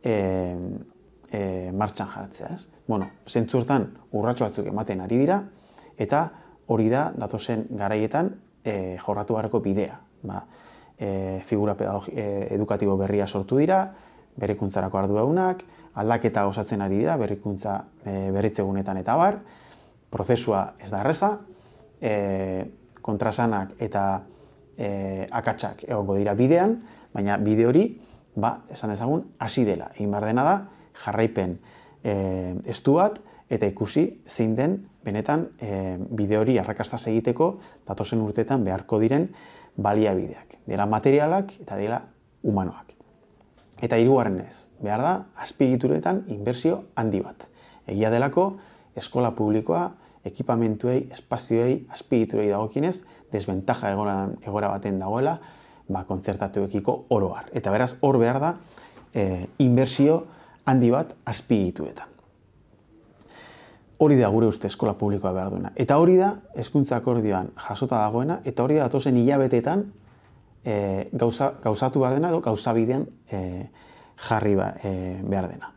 martxan jartzea. Zentzu hortan urratxo batzuk ematen ari dira, eta hori da datozen garaietan jorratu beharreko bidea. Figura edukatibo berria sortu dira, berrikuntzarako arduradunak, aldaketa osatzen ari dira, berrikuntza berritzegunetan eta bar, prozesua ez da erreza, kontrasanak eta akatsak egongo dira bidean, baina bide hori, esan dezagun, hasi dela. Egin behar dena da, jarraipen estu bat, eta ikusi zein den benetan bide hori arrakastaz egiteko datozen urteetan beharko diren baliabideak. Dela materialak eta dela humanoak. Eta hirugarrenez, behar da, azpiegituretan inbertsio handi bat. Egia delako, eskola publikoa, ekipamentuei, espazioei, azpiegiturei dagokienez, desbentaja egoera baten dagoela, kontzertatuekiko oro har. Eta beraz, hor behar da, inbertsio handi bat azpiegituretan. Hori da gure uste eskola publikoa behar duena. Eta hori da, hezkuntza akordioan jasota dagoena, eta hori da datozen hilabeteetan gauzatu behar dena, edo gauzabidean jarri behar dena.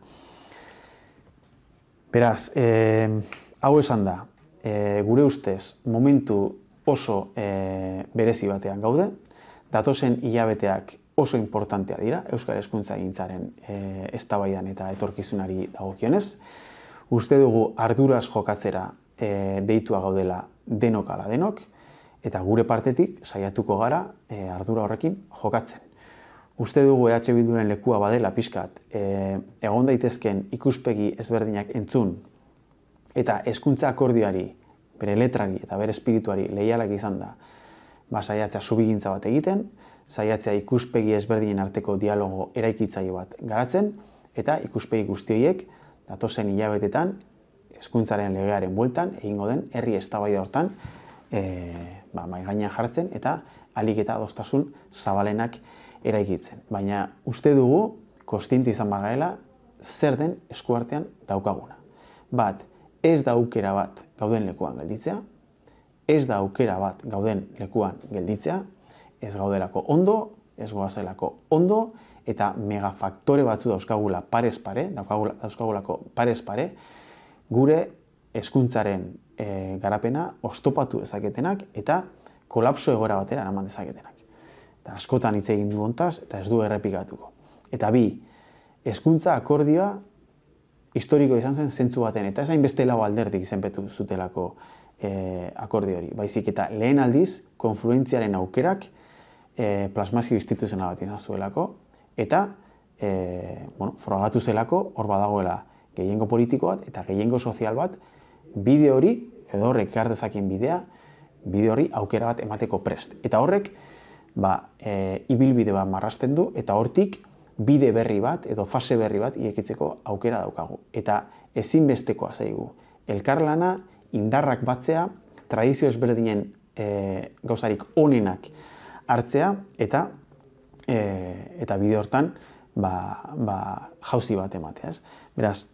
Beraz, hau esan da, gure ustez momentu oso berezi batean gaude, datozen hilabeteak oso importantea dira, Euskal Hezkuntza gintzaren eztabaidan eta etorkizunari dagokionez. Uste dugu arduraz jokatzera deitua gaudela denok ala denok, eta gure partetik saiatuko gara ardura horrekin jokatzen. Uste dugu EH Bilduren lekua badela pixkat, egon daitezken ikuspegi ezberdinak entzun, eta hezkuntza akordioari, bere letrari eta bere espirituari leialak izan da, saiatzea subigintza bat egiten, saiatzea ikuspegi ezberdinen arteko dialogo eraikitzaile bat garatzen, eta ikuspegi guzti horiek datozen hilabetetan, hezkuntzaren legearen bueltan, egingo den herri eztabaida hortan, mahai gainean jartzen eta ahalik eta adostasun zabalenak eraikitzen. Baina uste dugu, kontziente izan behar garela, zer den eskuartean daukaguna. Bat, ez da aukera bat gauden lekuan gelditzea, ez da aukera bat gauden lekuan gelditzea, ez gaudelako ondo, ez goazelako ondo, eta megafaktore batzu dauzkagula parez pare, dauzkagulako parez pare, gure hezkuntzaren garapena oztopatu dezaketenak eta kolapso egoera batera eraman dezaketenak. Eta askotan hitz egin du hontaz eta ez du errepikatuko. Eta bi, hezkuntza akordioa historiko izan zen zentzu baten, eta ez hainbeste lau alderdik izenpetu zutelako akordio hori. Baizik eta lehen aldiz, konfluentziaren aukerak plasmazio instituzional bat izan zuelako, eta frogatu zelako hor badagoela gehiengo politiko bat eta gehiengo sozial bat bide hori, edo horrek ekar dezakeen bidea, bide hori aukera bat emateko prest. Eta horrek ibilbide bat marrasten du, eta hortik bide berri bat edo fase berri bat irekitzeko aukera daukagu. Eta ezinbestekoa zaigu. Elkarlana, indarrak batzea, tradizio ezberdinen gauzarik onenak hartzea, eta bide hortan jauzi bat ematea. Beraz,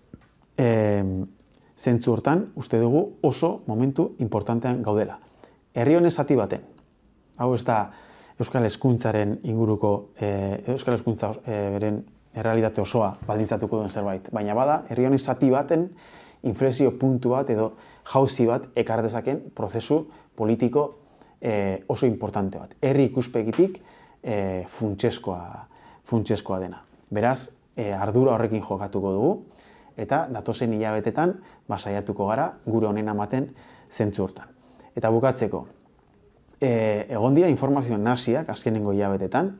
zentzu hortan uste dugu oso momentu importantean gaudela. Herri honen zati baten, hau ez da Euskal Hezkuntzaren inguruko, Euskal Hezkuntza beren errealitate osoa baldintzatuko duen zerbait, baina bada herri honen zati baten inflexio puntu bat edo jauzi bat ekar dezaken prozesu politiko oso importante bat. Herri ikuspegitik funtsezkoa dena. Beraz, ardura horrekin jokatuko dugu, eta datozen hilabetetan saiatuko gara gure honena ematen zentzu hortan. Eta bukatzeko, egon dira informazio nahasiak azkenengo hilabetetan,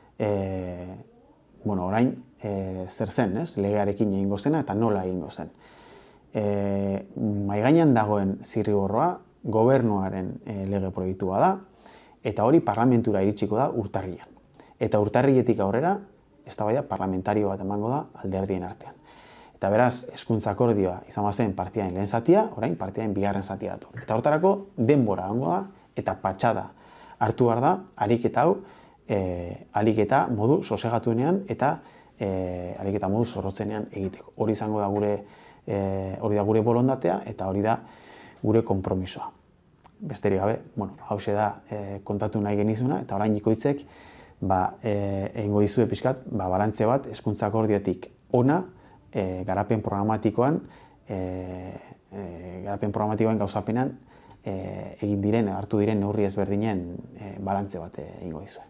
orain zer zen, legearekin egingo zena eta nola egingo zen. Mahai gainean dagoen zirriborroa gobernuaren lege proiektua da, eta hori parlamentura iritsiko da urtarrilean. Eta urtarriletik aurrera, eztabaida parlamentario bat emango da alderdien artean. Eta beraz, hezkuntza akordioa izan bazen partidaen lehen zatia, orain partidaen bigarren zatia datu. Eta hortarako denbora egongo da eta patxada hartu behar da ariketa hau, ariketa modu sosegatuenean eta ariketa modu zorrotzenean egiteko. Hori izango da gure borondatea eta hori da gure konpromisoa. Besterik gabe, hauxe da kontatu nahi genizuna eta orain ikoitzek egingo dizue pixkat balantze bat hezkuntza akordiotik ona garapen programatikoan gauzapenan egin diren, hartu diren neurri ezberdinen balantze bat egingo dizue.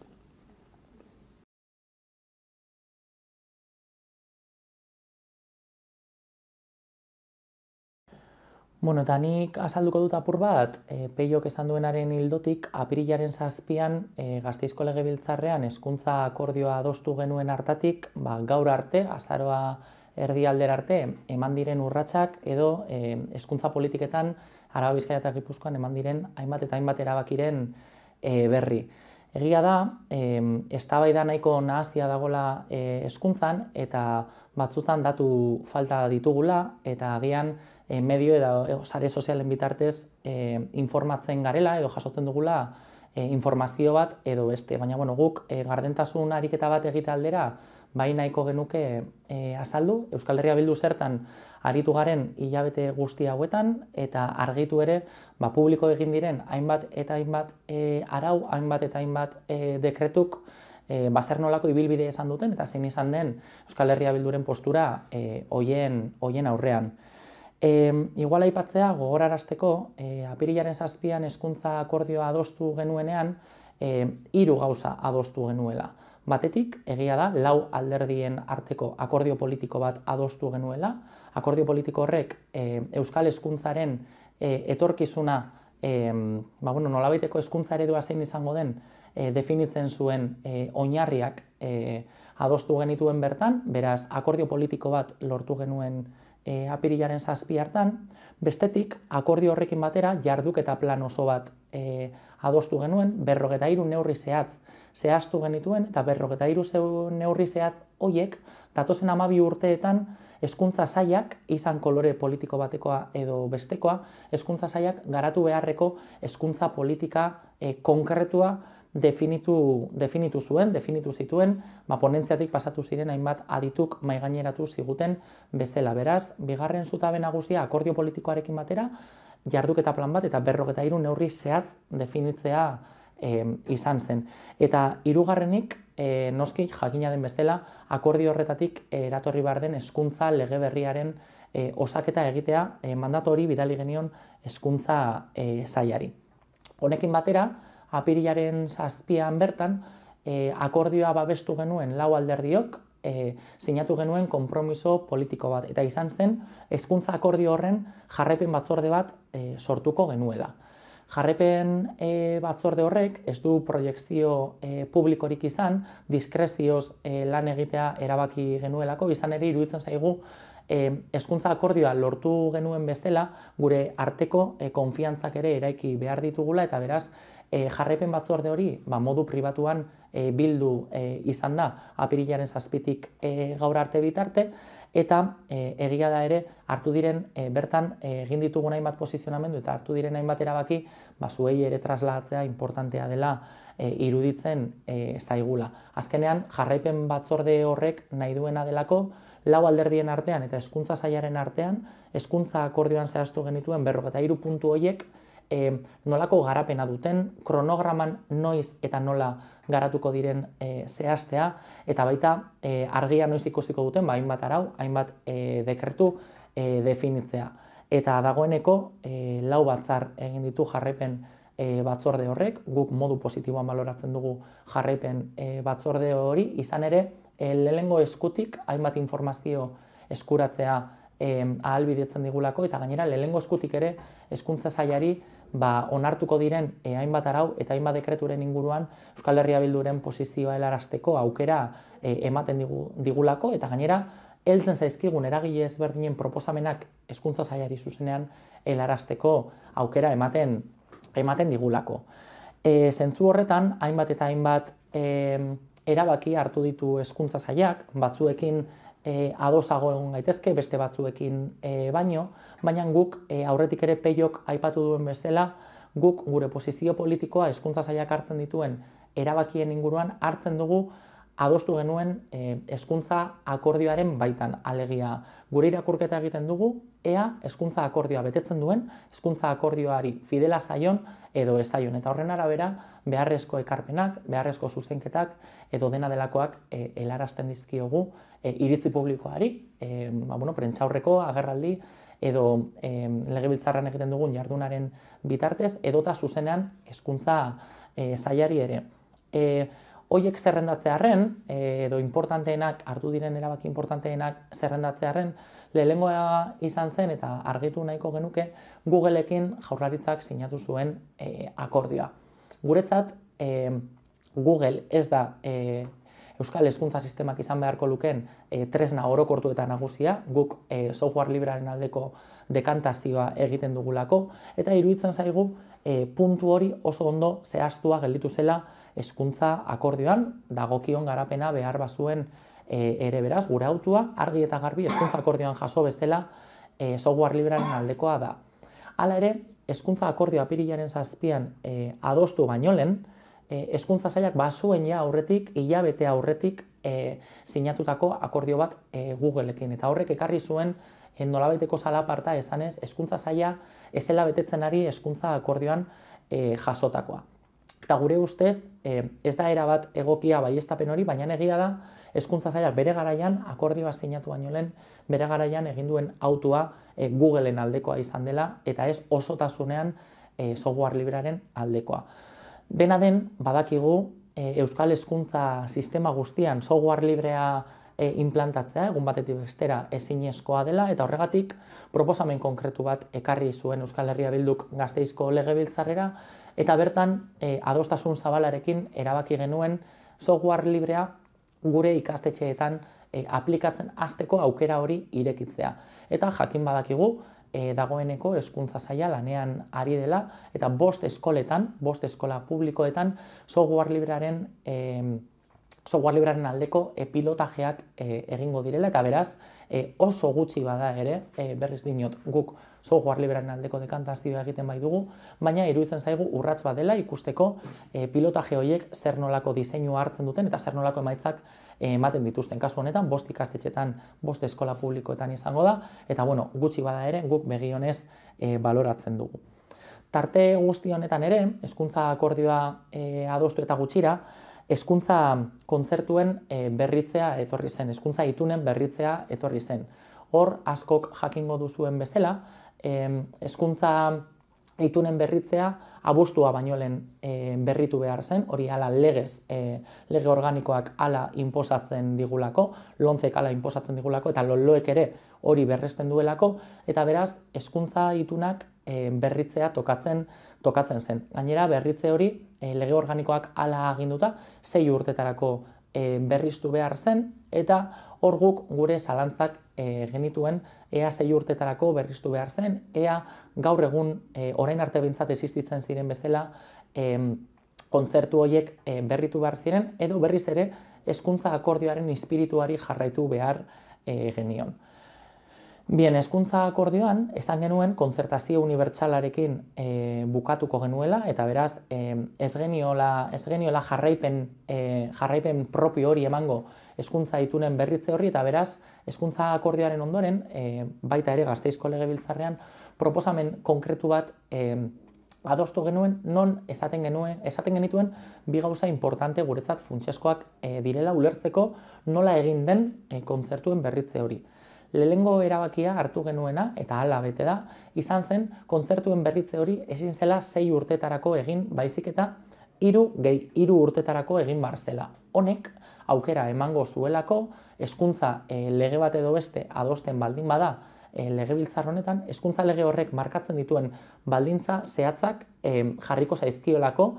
Eta nik azalduko dut apur bat, Peiok esan duenaren ildotik, apirilaren 7an Gasteizko Legebiltzarrean hezkuntza akordioa adostu genuen hartatik, gaur arte, azaroa erdialdera arte, eman diren urratsak edo hezkuntza politiketan Araba, Bizkaia eta Gipuzkoan eman diren hainbat eta hainbat erabakiren berri. Egia da, eztabaida nahiko nahaztia dagoela hezkuntzan eta batzutan datu falta ditugula eta agian medio edo sare sozialen bitartez informatzen garela edo jasotzen dugula informazio bat edo beste. Baina guk gardentasun ariketa bat egite aldera bai nahiko genuke azaldu. Euskal Herria Bildu zertan aritu garen hilabete guzti hauetan eta argitu ere publiko egin diren hainbat eta hainbat arau, hainbat eta hainbat dekretuk zer nolako ibilbide esan duten eta zein izan den Euskal Herria Bilduren postura hoien aurrean. Igual aipatzea gogorarazteko, apirilaren 7an hezkuntza akordioa adostu genuenean 3 gauza adostu genuela. Batetik, egia da, 4 alderdien arteko akordio politiko bat adostu genuela. Akordio politiko horrek euskal hezkuntzaren etorkizuna, nolabaiteko hezkuntza eredua zein izango den definitzen zuen oinarriak adostu genituen bertan, beraz akordio politiko bat lortu genuen apirilaren 7 hartan. Bestetik, akordio horrekin batera jarduketa plan oso bat adostu genuen, 53 neurri zehaztu genituen, eta 53 neurri zehatz horiek datozen 12 urteetan hezkuntza sailak, izan kolore politiko batekoa edo bestekoa, hezkuntza sailak garatu beharreko hezkuntza politika konkretua definitu zituen, ponentziatik pasatu ziren hainbat adituk mahaigaineratu ziguten bezala. Beraz, bigarren zutabe nagusia akordio politikoarekin batera, jarduketa plan bat eta 53 neurri zehatz definitzea izan zen. Eta hirugarrenik, noski jakina den bezala, akordio horretatik eratorri behar den hezkuntza lege berriaren osaketa egitea mandatu hori bidali genion hezkuntza sailari. Honekin batera, apirilaren 7an bertan, akordioa babestu genuen 4 alderdiok, sinatu genuen konpromiso politiko bat, eta izan zen hezkuntza akordio horren jarraipen batzorde bat sortuko genuela. Jarraipen batzorde horrek ez du proiekzio publikorik izan, diskrezioz lan egitea erabaki genuelako, izan ere iruditzen zaigu hezkuntza akordioa lortu genuen bezala gure arteko konfiantzak ere eraiki behar ditugula, eta beraz jarraipen batzorde hori modu pribatuan bildu izan da apirilaren 7tik gaur arte bitarte, eta egia da ere hartu diren bertan egin ditugun hainbat posizionamendu eta hartu diren hainbat erabaki zuei ere trasladatzea importantea dela iruditzen zaigula. Azkenean jarraipen batzorde horrek nahi duena delako 4 alderdien artean eta hezkuntza sailaren artean hezkuntza akordioan zehaztu genituen 53 puntu horiek nolako garapena duten, kronograman noiz eta nola garatuko diren zehaztea, eta baita argia noiz ikusiko duten, hainbat arau, hainbat dekretu definitzea. Eta dagoeneko 4 batzar egin ditu jarraipen batzorde horrek, guk modu positiboan baloratzen dugu jarraipen batzorde hori, izan ere lehenengo eskutik hainbat informazio eskuratzea ahalbidetzen digulako, eta gainera lehenengo eskutik ere hezkuntza sailari onartuko diren hainbat arau eta hainbat dekreturen inguruan Euskal Herria Bilduren posizioa helarazteko aukera ematen digulako, eta gainera heltzen zaizkigun eragile ezberdinen proposamenak hezkuntza sailari zuzenean helarazteko aukera ematen digulako. Zentzu horretan, hainbat eta hainbat erabaki hartu ditu hezkuntza sailak, batzuekin adosago egon gaitezke, beste batzuekin baino, baina guk aurretik ere Peiok aipatu duen bezala, guk gure posizio politikoa hezkuntza sailak hartzen dituen erabakien inguruan hartzen dugu adostu genuen hezkuntza akordioaren baitan, alegia gure irakurketa egiten dugu, ea hezkuntza akordioa betetzen duen, hezkuntza akordioari fidela zaion edo ez zaion, eta horren arabera beharrezko ekarpenak, beharrezko zuzenketak edo dena delakoak helarazten dizkiogu iritzi publikoari, prentsaurreko agerraldi edo legebiltzarran egiten dugun jardunaren bitartez, edota zuzenean hezkuntza sailari ere. Hoiek zerrendatzearren, edo importanteenak, hartu diren erabaki importanteenak zerrendatzearren, lehenengoa izan zen eta argitu nahiko genuke Googleekin Jaurlaritzak sinatu zuen akordioa. Guretzat, Google ez da Euskal Hezkuntza Sistemak izan beharko lukeen tresna orokortu eta nagusia, guk software librearen aldeko dekantazioa egiten dugulako, eta iruditzen zaigu puntu hori oso ondo zehaztua gelditu zela hezkuntza akordioan dagokion garapena behar bazuen ere beraz, gure autua argi eta garbi hezkuntza akordioan jaso bezala software librearen aldekoa da. Hala ere, hezkuntza akordioa apirilaren 7 adostu baino lehen, hezkuntza sailak bazuen ja aurretik, hilabete aurretik sinatutako akordio bat Googleekin. Eta horrek ekarri zuen nolabaiteko zalaparta esanez, hezkuntza saila ez zela betetzen ari hezkuntza akordioan jasotakoa. Eta gure ustez, ez da erabat egokia baieztapen hori, baina egia da, hezkuntza sailak bere garaian, akordioa sinatu baino lehen, bere garaian egin duen autua Googleen aldekoa izan dela, eta ez osotasunean software librearen aldekoa. Dena den, badakigu, Euskal Hezkuntza sistema guztian software librea implantatzea, egun batetik bestera ezinezkoa dela, eta horregatik proposamen konkretu bat ekarri zuen Euskal Herria Bilduk Gasteizko Legebiltzarrera, eta bertan adostasun zabalarekin erabaki genuen software librea gure ikastetxeetan aplikatzen hasteko aukera hori irekitzea. Eta jakin badakigu, dagoeneko hezkuntza saila lanean ari dela, eta 5 eskoletan, 5 eskola publikoetan software librearen aldeko pilotajeak egingo direla, eta beraz oso gutxi bada ere, berriz dinot, guk software librearen aldeko dekantazioa egiten bai dugu, baina iruditzen zaigu urrats bat dela ikusteko pilotaje horiek zer nolako diseinua hartzen duten eta zer nolako emaitzak ematen dituzten. Kasu honetan, 5 ikastetxetan, 5 eskola publikoetan izango da, eta bueno, gutxi bada ere, guk begionez baloratzen dugu. Tarte guzti honetan ere, hezkuntza akordioa adostu eta gutxira, hezkuntza kontzertuen berritzea etorri zen, hezkuntza itunen berritzea etorri zen. Hor, askok jakingo duzuen bezala, hezkuntza itunen berritzea abuztua baino lehen berritu behar zen, hori hala legez, lege organikoak hala inposatzen digulako, lontzek hala inposatzen digulako, eta loloek ere hori berresten duelako, eta beraz, hezkuntza itunak berritzea tokatzen zen. Gainera, berritze hori lege organikoak hala aginduta, 6 urtetarako berriztu behar zen, eta hor guk gure zalantzak genituen ea 6 urtetarako berriztu behar zen, ea gaur egun orain arte behintzat existitzen ziren bezala kontzertu horiek berritu behar ziren, edo berriz ere hezkuntza akordioaren espirituari jarraitu behar genion. Bien, hezkuntza akordioan, esan genuen kontzertazio unibertsalarekin bukatuko genuela, eta beraz, ez geniola jarraipen propio hori emango hezkuntza itunen berritze horri, eta beraz, hezkuntza akordioaren ondoren, baita ere Gasteizko Legebiltzarrean, proposamen konkretu bat adostu genuen, non esaten genituen bi gauza importante guretzat funtsezkoak direla ulertzeko nola egin den kontzertuen berritze hori. Lehengo erabakia hartu genuena, eta hala bete da, izan zen kontzertuen berritze hori ezin zela 6 urtetarako egin, baizik eta 3 urtetarako egin bar zela. Honek aukera emango zuelako, hezkuntza lege bat edo beste adosten baldin bada legebiltzar honetan, hezkuntza lege horrek markatzen dituen baldintza zehatzak jarriko zaizkiolako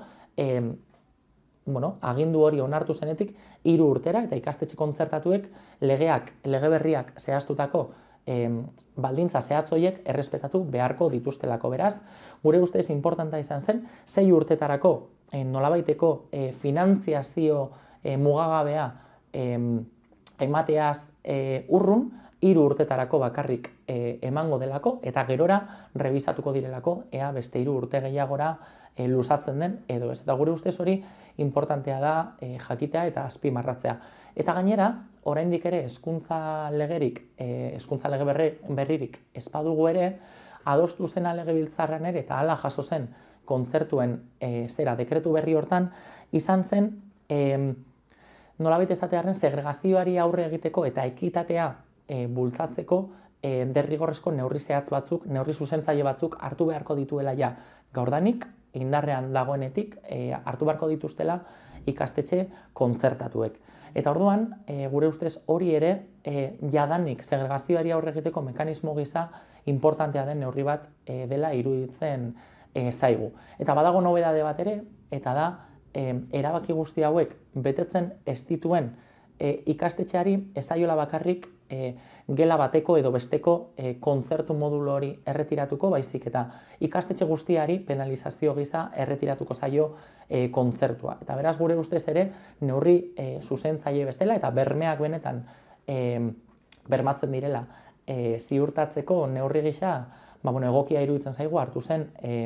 agindu hori onartu zenetik 3 urtera, eta ikastetxe kontzertatuek lege berriak zehaztutako baldintza zehatz horiek errespetatu beharko dituztelako. Beraz, gure ustez importanta izan zen, 6 urtetarako nolabaiteko finantziazio mugagabea emateaz urrun, 3 urtetarako bakarrik emango delako, eta gerora revisatuko direlako, ea beste 3 urte gehiagora luzatzen den edo ez. Eta gure ustez hori importantea da jakitea eta azpimarratzea. Eta gainera, oraindik ere hezkuntza lege berririk ez badugu ere, adostu zena Legebiltzarrean ere eta hala jaso zen kontzertuen dekretu berri hortan, izan zen nolabait esatearren segregazioari aurre egiteko eta ekitatea bultzatzeko derrigorrezko neurri zehatz batzuk, neurri zuzentzaile batzuk hartu beharko dituela ja gaurdanik, indarrean dagoenetik hartu beharko dituztela ikastetxe kontzertatuek. Eta orduan, gure ustez hori ere jadanik segregazioari aurre egiteko mekanismo gisa importantea den neurri bat dela iruditzen zaigu. Eta badago nobedade bat ere, eta da erabaki guzti hauek betetzen ez dituen ikastetxeari ez zaiola bakarrik gela bateko edo besteko kontzertu modulo hori erretiratuko, baizik eta ikastetxe guztiari penalizazio gisa erretiratuko zaio kontzertua. Eta beraz gure ustez ere neurri zuzentzaile bestela eta bermeak benetan bermatzen direla ziurtatzeko neurri gisa egokia iruditzen zaigu hartu zen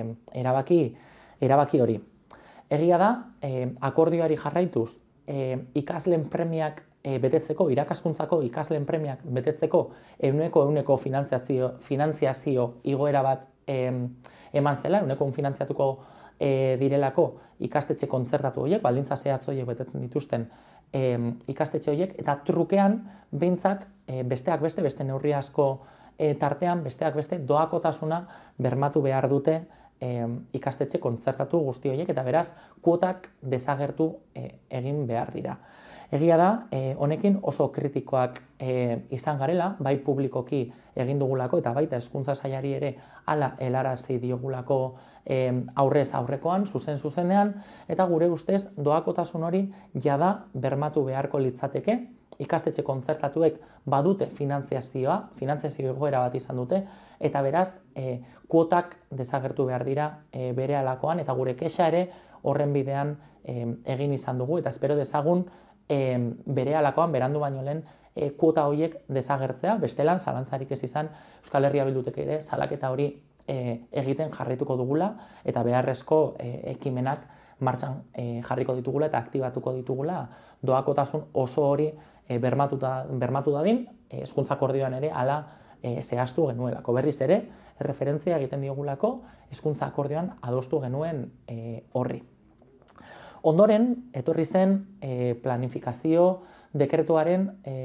erabaki hori. Egia da, akordioari jarraituz ikasleen premiak betetzeko, irakaskuntzako ikasleen premiak betetzeko ehuneko finantziazio igoera bat eman zela, ehuneko finanziatuko direlako ikastetxe kontzertatu horiek, baldintza zehatz horiek betetzen dituzten ikastetxe horiek, eta trukean behintzat besteak beste neurri asko tartean, besteak beste doakotasuna bermatu behar dute ikastetxe kontzertatu guzti horiek, eta beraz kuotak desagertu egin behar dira. Egia da, honekin oso kritikoak izan garela, bai publikoki egin dugulako eta baita hezkuntza sailari ere hala helarazi diogulako aurrez aurrekoan, zuzenean, eta gure ustez doakotasun hori jada bermatu beharko litzateke, ikastetxe kontzertatuek badute finantziazio egoera bat izan dute, eta beraz kuotak desagertu behar dira berehalakoan, eta gure kexa ere horren bidean egin izan dugu, eta espero dezagun berehalakoan, berandu baino lehen, kuota horiek desagertzea, bestelan zalantzarik ez izan Euskal Herria Bildutek ere salaketa hori egiten jarraituko dugula, eta beharrezko ekimenak martxan jarriko ditugula eta aktibatuko ditugula doakotasun oso hori bermatu dadin, hezkuntza akordioan ere hala zehaztu genuelako. Berriz ere, referentzia egiten diogulako hezkuntza akordioan adostu genuen horri. Ondoren, etorri zen planifikazio dekretuaren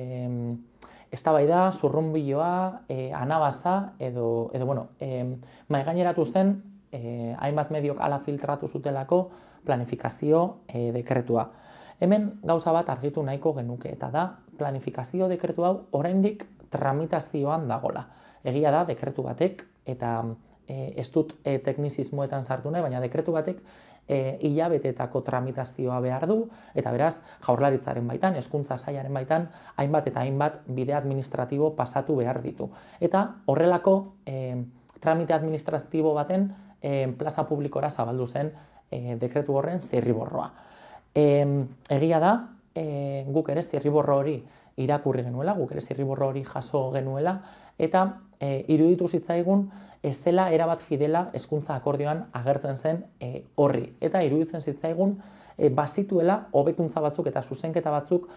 eztabaida, zurrunbiloa, anabaza edo mahaigaineratu zen hainbat mediok hala filtratu zutelako planifikazio dekretua. Hemen gauza bat argitu nahiko genuke, eta da planifikazio dekretu hau oraindik tramitazioan dagola. Egia da, dekretu batek, eta ez dut teknizismoetan sartu nahi, baina dekretu batek hilabeteetako tramitazioa behar du, eta beraz, Jaurlaritzaren baitan, hezkuntza sailaren baitan, hainbat eta hainbat bide administratibo pasatu behar ditu. Eta horrelako tramite administratibo baten plaza publikora zabaldu zen dekretu horren zirriborroa. Egia da, guk ere zirriborro hori irakurri genuela, guk ere zirriborro hori jaso genuela, eta iruditu zitzaigun ez dela erabat fidela hezkuntza akordioan agertzen zen horri. Eta iruditzen zitzaigun bazituela hobekuntza batzuk eta zuzenketa batzuk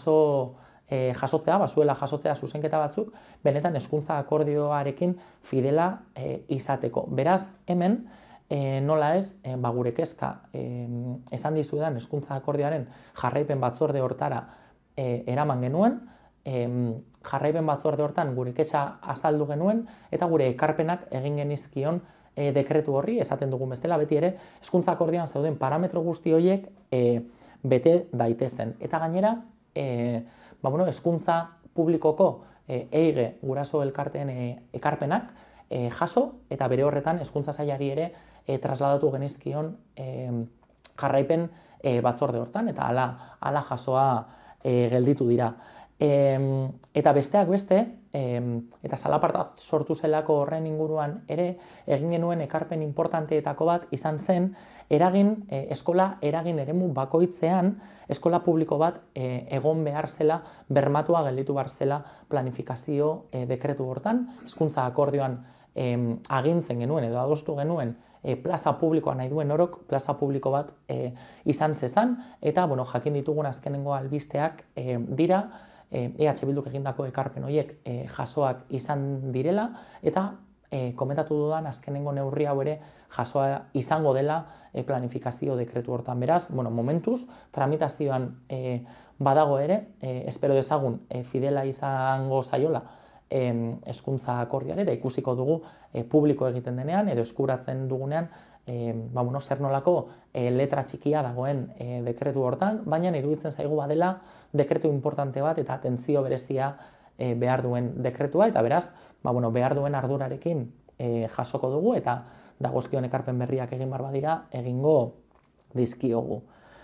bazuela jasotzea zuzenketa batzuk, benetan hezkuntza akordioarekin fidela izateko. Beraz, hemen, nola ez, gure kezka esan dizuedan hezkuntza akordioaren jarraipen batzorde hortara eraman genuen, jarraipen batzorde hortan gure ketxa azaldu genuen eta gure ekarpenak egin genizkion dekretu horri, esaten dugun bestela, beti ere hezkuntza akordioan zeuden parametro guzti horiek bete daitezen. Eta gainera, hezkuntza publikoko EIGE guraso elkarteen ekarpenak jaso eta bere horretan hezkuntza sailari ere trasladatu genizkion jarraipen batzorde hortan, eta hala jasoa gelditu dira. Eta besteak beste, eta zalaparta sortu zelako horren inguruan ere, egin genuen ekarpen importanteetako bat izan zen, eskola eragin eremu bakoitzean, eskola publiko bat egon behar zela, bermatua gelditu behar zela planifikazio dekretu hortan, hezkuntza akordioan agintzen genuen edo adostu genuen plaza publikoa nahi duen orok, plaza publiko bat izan zezan, eta jakin ditugun azkenengo albisteak dira, EH Bilduk egindako ekarpen horiek jasoak izan direla, eta komentatu dudan azkenengo neurri hau ere jasoa izango dela planifikazio dekretu hortan. Beraz, momentuz, tramitazioan badago ere, espero dezagun fidela izango zaiola hezkuntza akordioan, eta ikusiko dugu publiko egiten denean, edo eskuratzen dugunean, zer nolako letra txikia dagoen dekretu hortan, baina iruditzen zaigu badela dekretu importante bat eta atentzio berezia behar duen dekretua, eta beraz, behar duen ardurarekin jasoko dugu, eta dagozkion ekarpen berriak egin behar badira egingo dizkiogu.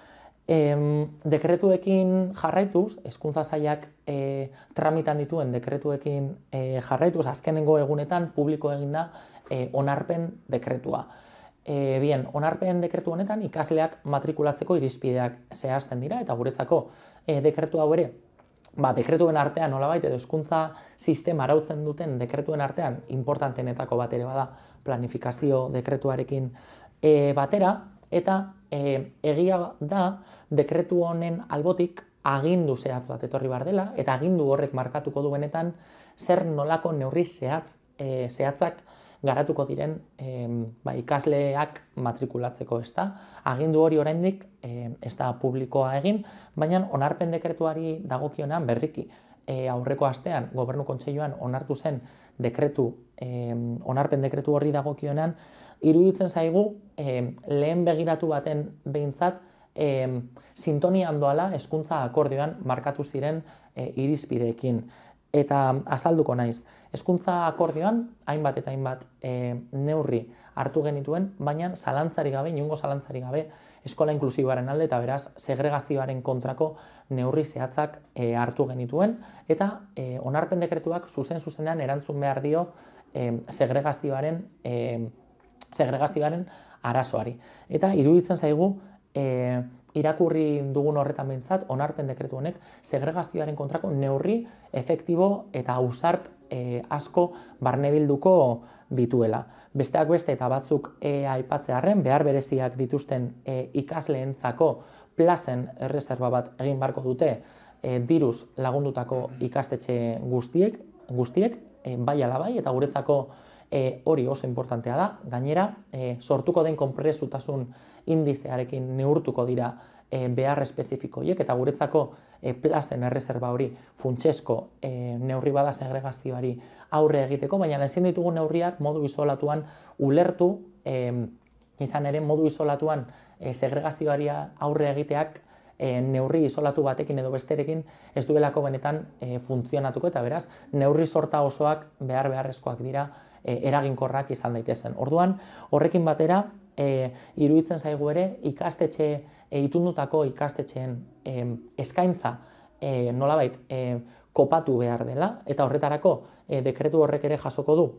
Dekretuekin jarraituz, hezkuntza sailak tramitan dituen dekretuekin jarraituz, azkenengo egunetan publiko egin da onarpen dekretua. Onarpen dekretu honetan ikasleak matrikulatzeko irizpideak zehazten dira, eta guretzako dekretu hau ere, dekretuen artean nolabait edo hezkuntza sistema arautzen duten dekretuen artean importanteenetako bat ere bada planifikazio dekretuarekin batera, eta egia da dekretu honen albotik agindu zehatz bat etorri behar dela, eta agindu horrek markatuko du benetan zer nolako neurri zehatzak garatuko diren ikasleak matrikulatzeko, ezta? Agindu hori oraindik ez da publikoa egin, baina onarpen dekretuari dagokionean berriki aurreko astean Gobernu Kontseiluan onartu zen onarpen dekretu horri dagokionean, iruditzen zaigu lehen begiratu baten behintzat sintonian doala hezkuntza akordioan markatu ziren irizpideekin. Eta azalduko naiz. Hezkuntza akordioan hainbat eta hainbat neurri hartu genituen, baina zalantzarik gabe, inongo zalantzarik gabe, eskola inklusiboaren alde eta beraz segregazioaren kontrako neurri zehatzak hartu genituen, eta onarpen dekretuak zuzenean erantzun behar dio segregazioaren arazoari. Eta iruditzen zaigu irakurri dugun horretan behintzat, onarpen dekretu honek segregazioaren kontrako neurri efektibo eta ausart asko barnebilduko dituela. Besteak beste eta batzuk aipatzearren, behar bereziak dituzten ikasleentzako plazen erreserba bat egin beharko dute diruz lagundutako ikastetxe guztiek, bai ala bai, eta guretzako hori oso importantea da. Gainera, sortuko den konpresutasun indizearekin neurtuko dira behar espezifiko horiek, eta guretzako plazen erreserba hori funtsezko neurri bada segregazioari aurre egiteko, baina ezin ditugu neurriak modu isolatuan ulertu, izan ere modu isolatuan segregazioari aurre egiteak neurri isolatu batekin edo besterekin ez duelako benetan funtzionatuko, eta beraz, neurri sorta osoak beharrezkoak dira eraginkorrak izan daitezen. Orduan, horrekin batera, iruditzen zaigu ere itundutako ikastetxeen eskaintza nolabait kopatu behar dela, eta horretarako dekretu horrek ere jasoko du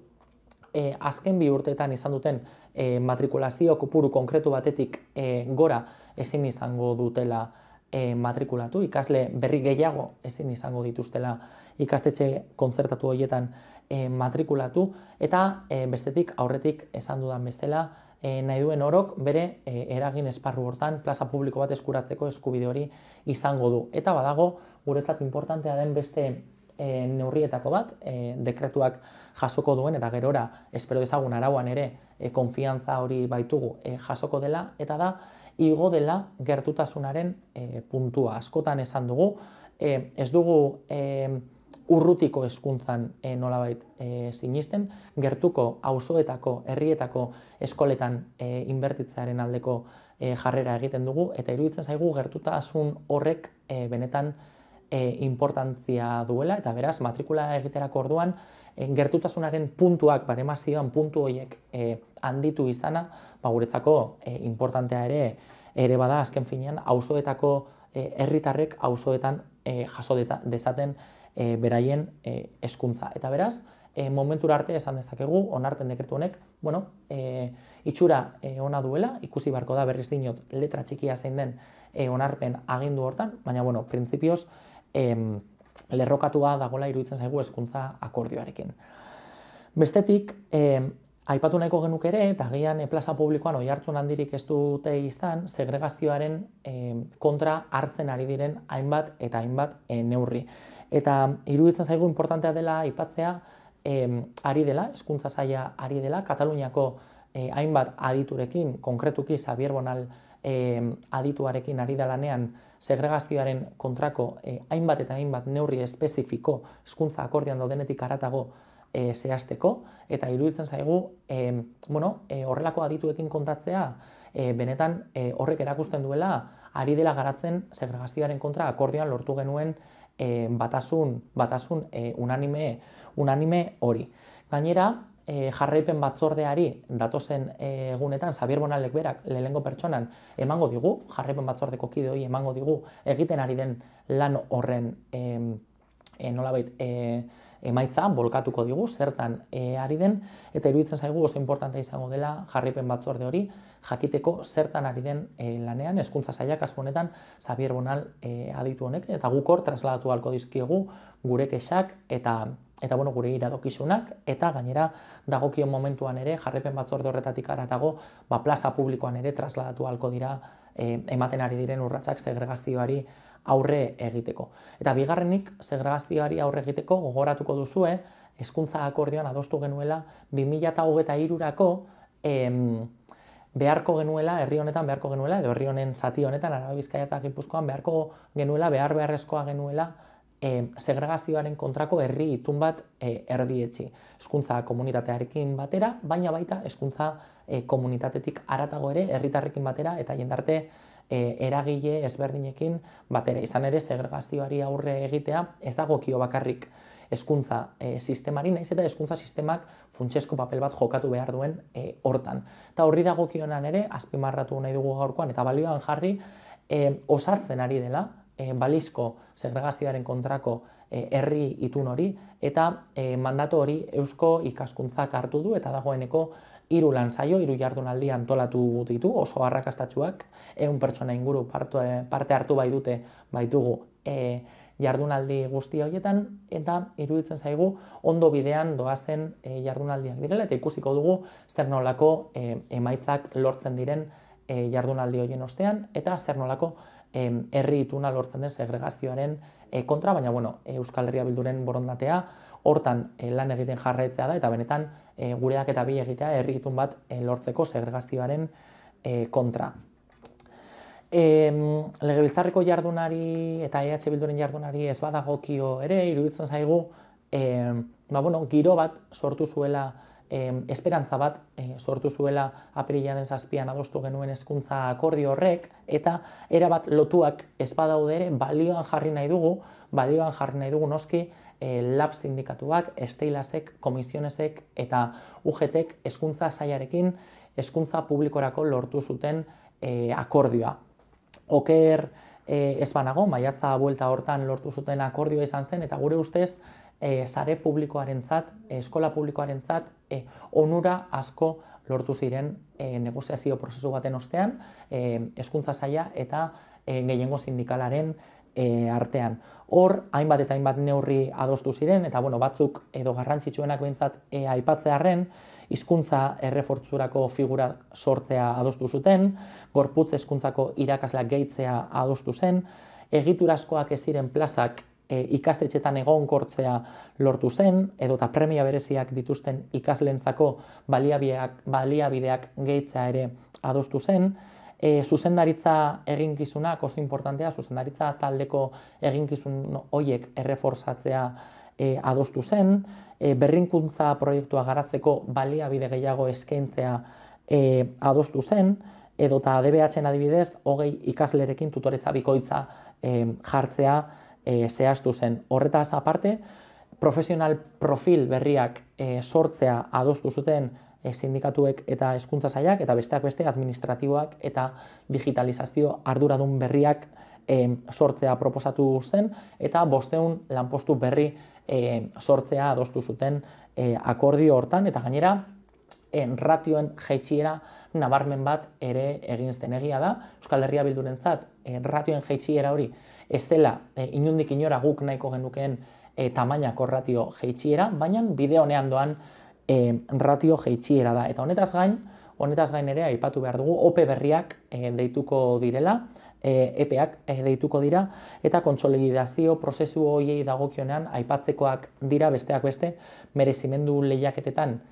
azken 2 urteetan izan duten matrikulazio kopuru konkretu batetik gora ezin izango dutela matrikulatu, ikasle berri gehiago ezin izango dituztela ikastetxe kontzertatu horietan matrikulatu, eta bestetik aurretik esan dudan bestela, nahi duen orok bere eragin esparru hortan plaza publiko bat eskuratzeko eskubide hori izango du. Eta badago, guretzat importantea den beste neurrietako bat, dekretuak jasoko duen, eta gerora, espero dezagun arauan ere, konfiantza hori baitugu jasoko dela, eta da, igo dela gertutasunaren puntua. Askotan esan dugu, ez dugu urrutiko hezkuntzan nolabait sinisten, gertuko auzoetako, herrietako eskoletan inbertitzearen aldeko jarrera egiten dugu, eta iruditzen zaigu gertutasun horrek benetan importantzia duela, eta beraz, matrikula egiterako orduan, gertutasunaren puntuak, baremazioan puntu horiek handitu izana, guretzako importantea ere bada, azken finean, auzoetako herritarrek auzoetan jaso dezaten beraien hezkuntza. Eta beraz, momentura arte esan dezakegu, onarpen dekretu honek, itxura ona duela, ikusi beharko da berriz dinot letra txikia zein den onarpen agindu hortan, baina, printzipioz, lerrokatua dagoela iruditzen zaigu hezkuntza akordioarekin. Bestetik, aipatu nahiko genuke ere, eta agian plaza publikoan oihartzun handirik ez dute izan, segregazioaren kontra hartzen ari diren hainbat eta hainbat neurri. Eta iruditzen zaigu importantea dela aipatzea, ari dela, hezkuntza saila ari dela, Kataluniako hainbat aditurekin, konkretuki Xabier Bonal adituarekin ari da lanean segregazioaren kontrako hainbat eta hainbat neurri espezifiko hezkuntza akordioan daudenetik haratago zehazteko, eta iruditzen zaigu horrelako adituekin kontatzea benetan horrek erakusten duela ari dela garatzen segregazioaren kontra akordioan lortu genuen batasun unanime hori. Gainera, jarraipen batzordeari datozen egunetan Xabier Bonalek berak lehenengo pertsonan emango digu, jarraipen batzordeko kide hori emango digu egiten ari den lan horren nolabait emaitza bolkatuko digu, zertan ari den, eta iruditzen zaigu oso importantea izango dela jarraipen batzorde hori jakiteko zertan ari den lanean, hezkuntza sailak kasu honetan Xabier Bonal aditu honek, eta guk hor trasladatu ahalko dizkiegu gure kexak eta gure iradokizunak, eta gainera dagokion momentuan ere jarraipen batzorde horretatik haratago plaza publikoan ere trasladatu ahalko dira ematen ari diren urratsak segregazioari aurre egiteko. Eta bigarrenik, segregazioari aurre egiteko gogoratuko duzue, hezkuntza akordioan adostu genuela 2023rako beharko genuela, herri honetan beharko genuela, edo herri honen zati honetan, Araba, Bizkaia eta Gipuzkoan beharko genuela, beharrezkoa genuela, segregazioaren kontrako herri itun bat erdietsi. Hezkuntza komunitatearekin batera, baina baita hezkuntza komunitatetik haratago ere, herritarrekin batera, eta jendarte eragile ezberdinekin batera. Izan ere, segregazioari aurre egitea ez dagokio bakarrik hezkuntza sistemari, naiz eta hezkuntza sistemak funtsezko papel bat jokatu behar duen hortan. Eta horri dagokionan ere, azpimarratu nahi dugu gaurkoan, eta balioan jarri, osatzen ari dela, balizko segregazioaren kontrako herri itun hori, eta mandatu hori Eusko Ikaskuntzak hartu du, eta dagoeneko 3 lan-saio, 3 jardunaldi antolatu ditu, oso arrakastatsuak, 100 pertsona inguru parte hartu baitugu jardunaldi guzti horietan, eta iruditzen zaigu ondo bidean doazen jardunaldiak direla, eta ikusiko dugu zer nolako emaitzak lortzen diren jardunaldi horien ostean, eta zer nolako herri ituna lortzen den segregazioaren kontra, baina Euskal Herria Bilduren borondatea hortan lan egiten jarraitzea da, eta benetan gureak eta bi egitea herri itun bat lortzeko segregazioaren kontra. Legebiltzarreko jardunari eta EH Bilduren jardunari ez badagokio ere, iruditzen zaigu giro bat sortu zuela, esperantza bat sortu zuela apirilaren 7an adostu genuen hezkuntza akordio horrek, eta erabat lotuak ez badaude ere balioan jarri nahi dugu noski lab sindikatuak, Steilasek, Komisionesek eta UGTek hezkuntza sailarekin hezkuntza publikorako lortu zuten akordioa. Oker ez banago, maiatza buelta hortan lortu zuten akordioa izan zen, eta gure ustez sare publikoarentzat, eskola publikoarentzat onura asko lortu ziren negoziazio prozesu baten ostean, hezkuntza saila eta gehiengo sindikalaren artean. Hor, hainbat eta hainbat neurri adostu ziren, eta batzuk edo garrantzitsuenak behintzat aipatzearren, hizkuntza errefortzurako figura sortzea adostu zuten, gorputz hezkuntzako irakasleak gehitzea adostu zen, egiturazkoak ez ziren plazak ikastetxetan egonkortzea lortu zen, edota premia bereziak dituzten ikasleentzako baliabideak gehitzea ere adostu zen, zuzendaritza eginkizunak oso importantea, zuzendaritza taldeko eginkizun horiek erreforzatzea adostu zen, berrinkuntza proiektua garatzeko baliabide gehiago eskaintzea adostu zen, edota DBH-en adibidez, 20 ikaslerekin tutoretza bikoitza jartzea zehaztu zen. Horretaz aparte, profesional profil berriak sortzea adostu zuten sindikatuek eta hezkuntza sailak, eta besteak beste administratiboak eta digitalizazio arduradun berriak sortzea proposatu zen, eta 500 lanpostu berri sortzea adostu zuten akordio hortan, eta gainera ratioen jaitsiera nabarmen bat ere egin zen. Egia da, Euskal Herria Bildurentzat ratioen jaitsiera hori ez dela inondik inora guk nahiko genukeen tamainako ratio jaitsiera, baina bide honean doan ratio jaitsiera da. Eta honetaz gain ere aipatu behar dugu, OPE berriak deituko direla, EPEak deituko dira, eta kontsolidazio prozesu horiei dagokionean aipatzekoak dira besteak beste merezimendu lehiaketetan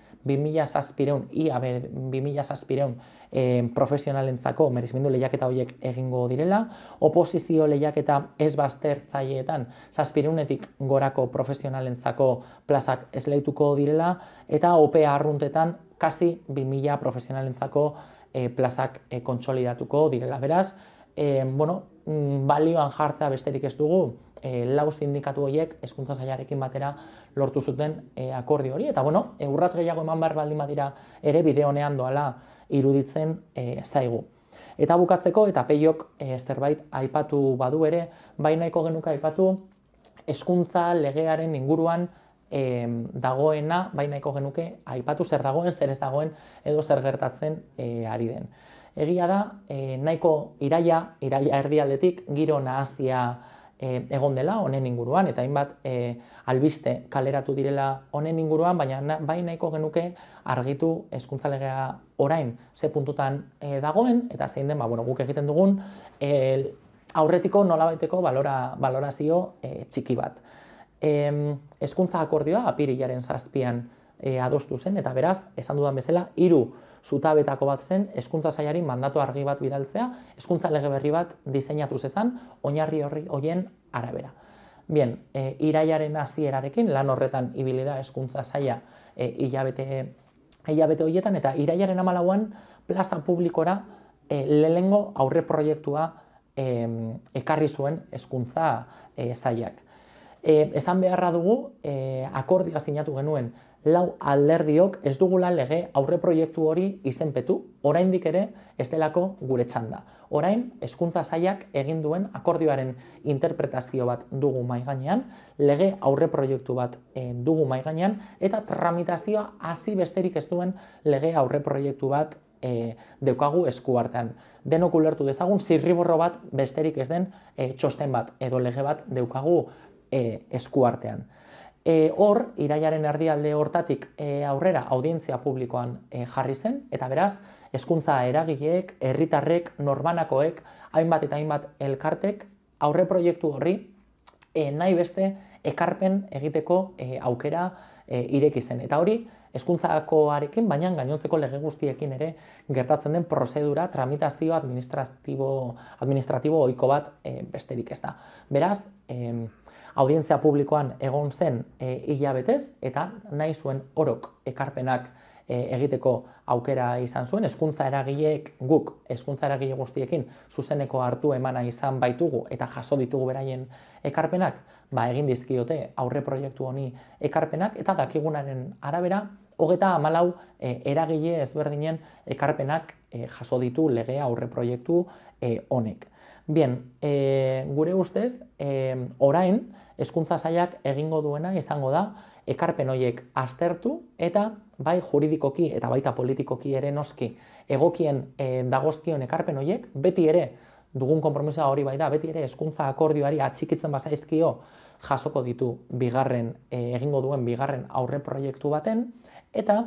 2.700 profesionalentzako merezimendu lehiaketa horiek egingo direla, oposizio lehiaketa ez baztertzaileetan 700etik gorako profesionalentzako plazak esleituko direla, eta OPE arruntetan kasi 2.000 profesionalentzako plazak kontsolidatuko direla. Beraz, balioan jartzea besterik ez dugu, lau sindikatu horiek Hezkuntza Sailarekin batera lortu zuten akordio hori. Eta, bueno, urrats gehiago eman behar baldin badira ere bide honean doala iruditzen zaigu. Eta bukatzeko, eta Peiok zerbait aipatu badu ere, bai nahiko genuke aipatu hezkuntza legearen inguruan dagoena, bai nahiko genuke aipatu zer dagoen, zer ez dagoen edo zer gertatzen ari den. Egia da, nahiko iraila erdialdetik giro nahazia egon dela honen inguruan, eta hainbat albiste kaleratu direla honen inguruan, baina bai nahiko genuke argitu hezkuntza legea orain ze puntutan dagoen, eta zein den, guk egiten dugun aurretiko nolabaiteko balorazio txiki bat. Hezkuntza akordioa apirilaren 7an adostu zen, eta beraz, esan dudan bezala, 3 zutabetako bat zen Hezkuntza Sailari mandatu argi bat bidaltzea, hezkuntza lege berri bat diseinatu zezan, oinarri horien arabera. Bien, irailaren hasierarekin lan horretan ibili da Hezkuntza Saila hilabete horietan, eta irailaren 14an plaza publikora lehenengo aurreproiektua ekarri zuen Hezkuntza Sailak. Esan beharra dugu, akordioa sinatu genuen 4 alderdiok ez dugula lege aurreproiektu hori izenpetu, oraindik ere ez delako gure txanda. Orain, Hezkuntza Sailak egin duen akordioaren interpretazio bat dugu mahai gainean, lege aurreproiektu bat dugu mahai gainean, eta tramitazioa hasi besterik ez duen lege aurreproiektu bat daukagu eskuartean. Denok ulertu dezagun, zirriborro bat besterik ez den txosten bat edo lege bat daukagu eskuartean. Hor, irailaren erdialde hortatik aurrera audientzia publikoan jarri zen, eta beraz, hezkuntza eragileek, herritarrek, norbanakoek, hainbat eta hainbat elkartek aurreproiektu horri nahi beste ekarpen egiteko aukera ireki zen. Eta hori, hezkuntzakoarekin, baina gainontzeko lege guztiekin ere gertatzen den prozedura, tramitazio administratibo ohiko bat besterik ez da. Beraz, audientzia publikoan egon zen hilabetez, eta nahi zuen orok ekarpenak egiteko aukera izan zuen, hezkuntza eragileek guk, hezkuntza eragile guztiekin zuzeneko hartu emana izan baitugu eta jaso ditugu beraien ekarpenak, egin dizkiote aurreproiektu honi ekarpenak, eta dakigunaren arabera, 34 eragile ezberdinen ekarpenak jaso ditu legea aurreproiektu honek. Bien, gure ustez, orain, Hezkuntza Sailak egingo duena izango da ekarpen horiek aztertu eta bai juridikoki eta baita politikoki ere noski egokien dagozkion ekarpen horiek, beti ere dugun konpromisoa hori bai da, beti ere hezkuntza akordioari atxikitzen bazaizkio jasoko ditu egingo duen bigarren aurreproiektu baten, eta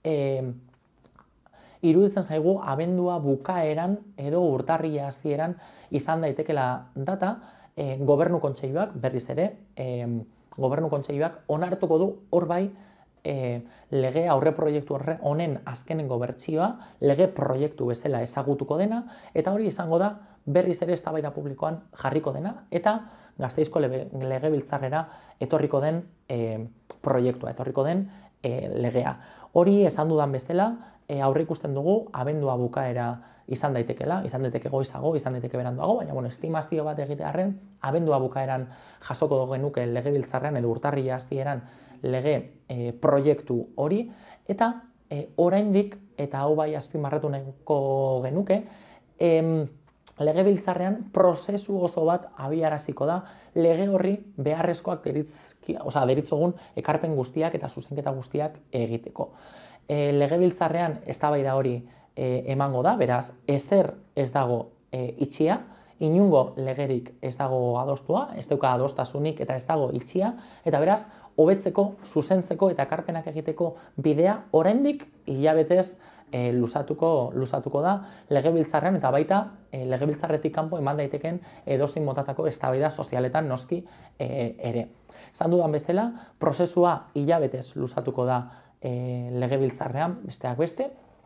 iruditzen zaigu abendua bukaeran edo urtarrila hasieran izan daitekela data, Gobernu Kontseiluak, berriz ere, Gobernu Kontseiluak onartuko du hor bai lege aurreproiektu honen azkenengo bertsioa, lege proiektu bezala ezagutuko dena, eta hori izango da berriz ere eztabaida publikoan jarriko dena, eta Gasteizko legebiltzarrera etorriko den proiektua, etorriko den legea. Hori esan dudan bezala, aurreikusten dugu abendua bukaera izan daitekela, izan daiteke goizago, izan daiteke beranduago, baina estimazio bat egitearren abendua bukaeran jasoko genuke legebiltzarrean edo urtarrila hasieran lege proiektu hori, eta oraindik, eta hau bai azpimarratu nahiko genuke, legebiltzarrean prozesu oso bat abiaraziko da lege horri beharrezkoak deritzogun ekarpen guztiak eta zuzenketa guztiak egiteko. Legebiltzarrean eztabaida hori emango da, beraz, ezer ez dago itxia, inungo legerik ez dago adostua, ez dauka adostasunik eta ez dago itxia, eta beraz, hobetzeko, zuzentzeko eta ekarpenak egiteko bidea oraindik hilabetez luzatuko da legebiltzarrean, eta baita legebiltzarretik kanpo eman daiteken edozein motatako eztabaida sozialetan noski ere. Esan dudan bezala, prozesua hilabetez luzatuko da legebiltzarrean, besteak beste,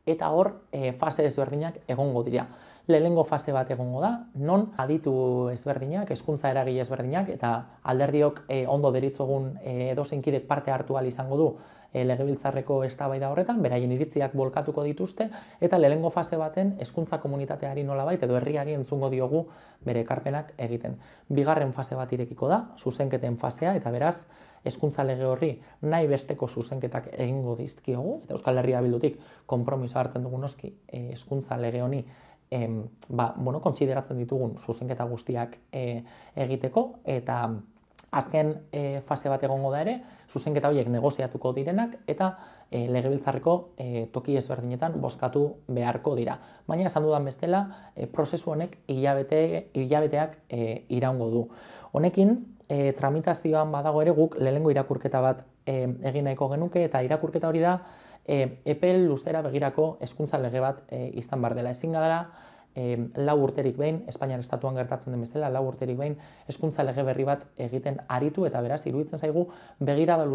eta hor fase ezberdinak egongo dira. Lehenengo fase bat egongo da, non aditu ezberdinak, hezkuntza eragile ezberdinak, eta alderdiok ondo deritzogun edozein kidek parte hartu ahal izango du legebiltzarreko eztabaida horretan, beraien iritziak bolkatuko dituzte, eta lehenengo fase baten hezkuntza komunitateari nolabait edo herriari entzungo diogu bere ekarpenak egiten. Bigarren fase bat irekiko da, zuzenketen fasea, eta beraz, hezkuntza lege horri nahi besteko zuzenketak egingo dizkiogu, eta Euskal Herria Bildutik konpromisoa hartzen dugu noski hezkuntza lege honi kontsideratzen ditugun zuzenketa guztiak egiteko, eta azken fase bat egongo da ere, zuzenketa horiek negoziatuko direnak eta legebiltzarreko toki ezberdinetan bozkatu beharko dira. Baina esan dudan bestela, prozesu honek hilabeteak iraungo du. Honekin, tramitazioan badago ere guk lehenengo irakurketa bat egin nahiko genuke, eta irakurketa hori da epe luzera begirako hezkuntza lege bat izan behar dela. Ezin gara 4 urterik behin, Espainiar estatuan gertatzen den bezala, 4 urterik behin hezkuntza lege berri bat egiten aritu, eta beraz iruditzen zaigu begirada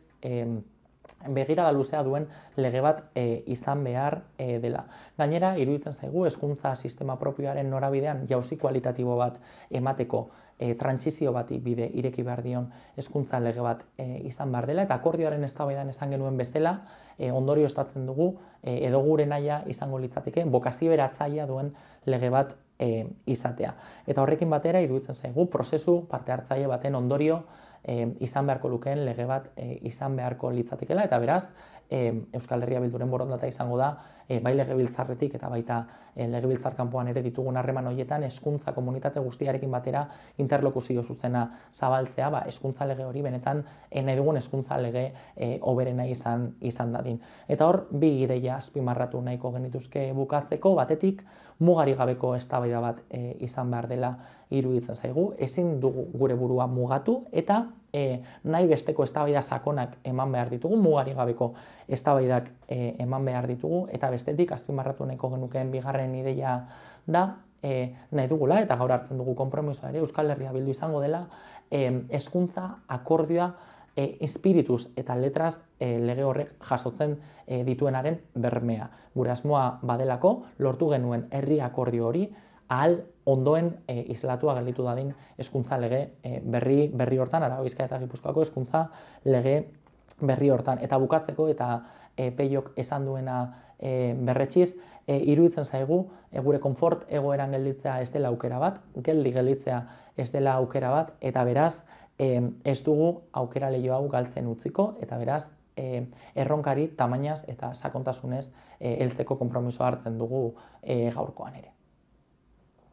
luzea duen lege bat izan behar dela. Gainera, iruditzen zaigu hezkuntza sistema propioaren norabidean jauzi kualitatibo bat emateko trantsizio bati bide ireki behar dion hezkuntza lege bat izan behar dela, eta akordioaren eztabaidan esan genuen bestela, ondorioztatzen dugu edo gure nahia izango litzateke bokazio eratzailea duen lege bat izatea. Eta horrekin batera iruditzen zaigu prozesu parte hartzaile baten ondorio izan beharko lukeen lege bat izan beharko litzatekela, eta beraz Euskal Herria Bilduren borondatea izango da bai legebiltzarretik eta baita legebiltzar kanpoan ere ditugun harreman horietan hezkuntza komunitate guztiarekin batera interlokuzio zuzena zabaltzea, hezkuntza lege hori benetan nahi dugun hezkuntza lege hoberena izan dadin. Eta hor, bi ideia azpimarratu nahiko genituzke bukatzeko, batetik mugarik gabeko eztabaida bat izan behar dela iruditzen zaigu, ezin dugu gure burua mugatu, eta nahi besteko eztabaida sakonak eman behar ditugu, mugarik gabeko eztabaidak eman behar ditugu, eta bestetik azpimarratu nahiko genukeen bigarren ideia da, nahi dugula, eta gaur hartzen dugu konpromisoa ere, Euskal Herria Bildu izango dela, hezkuntza akordioa espiritus eta letraz lege horrek jasotzen dituenaren bermea. Gure asmoa badelako, lortu genuen herri akordio hori, ahal ondoen islatua gelditu dadin hezkuntza lege berri hortan, Araba, Bizkaia eta Gipuzkoako hezkuntza lege berri hortan. Eta bukatzeko, eta Peiok esan duena berretsiz, iruditzen zaigu gure konfort egoeran gelditzea ez dela aukera bat, gelditzea ez dela aukera bat, eta beraz ez dugu aukera leiho hau galtzen utziko, eta beraz erronkari tamainaz eta sakontasunez heltzeko konpromisoa hartzen dugu gaurkoan ere.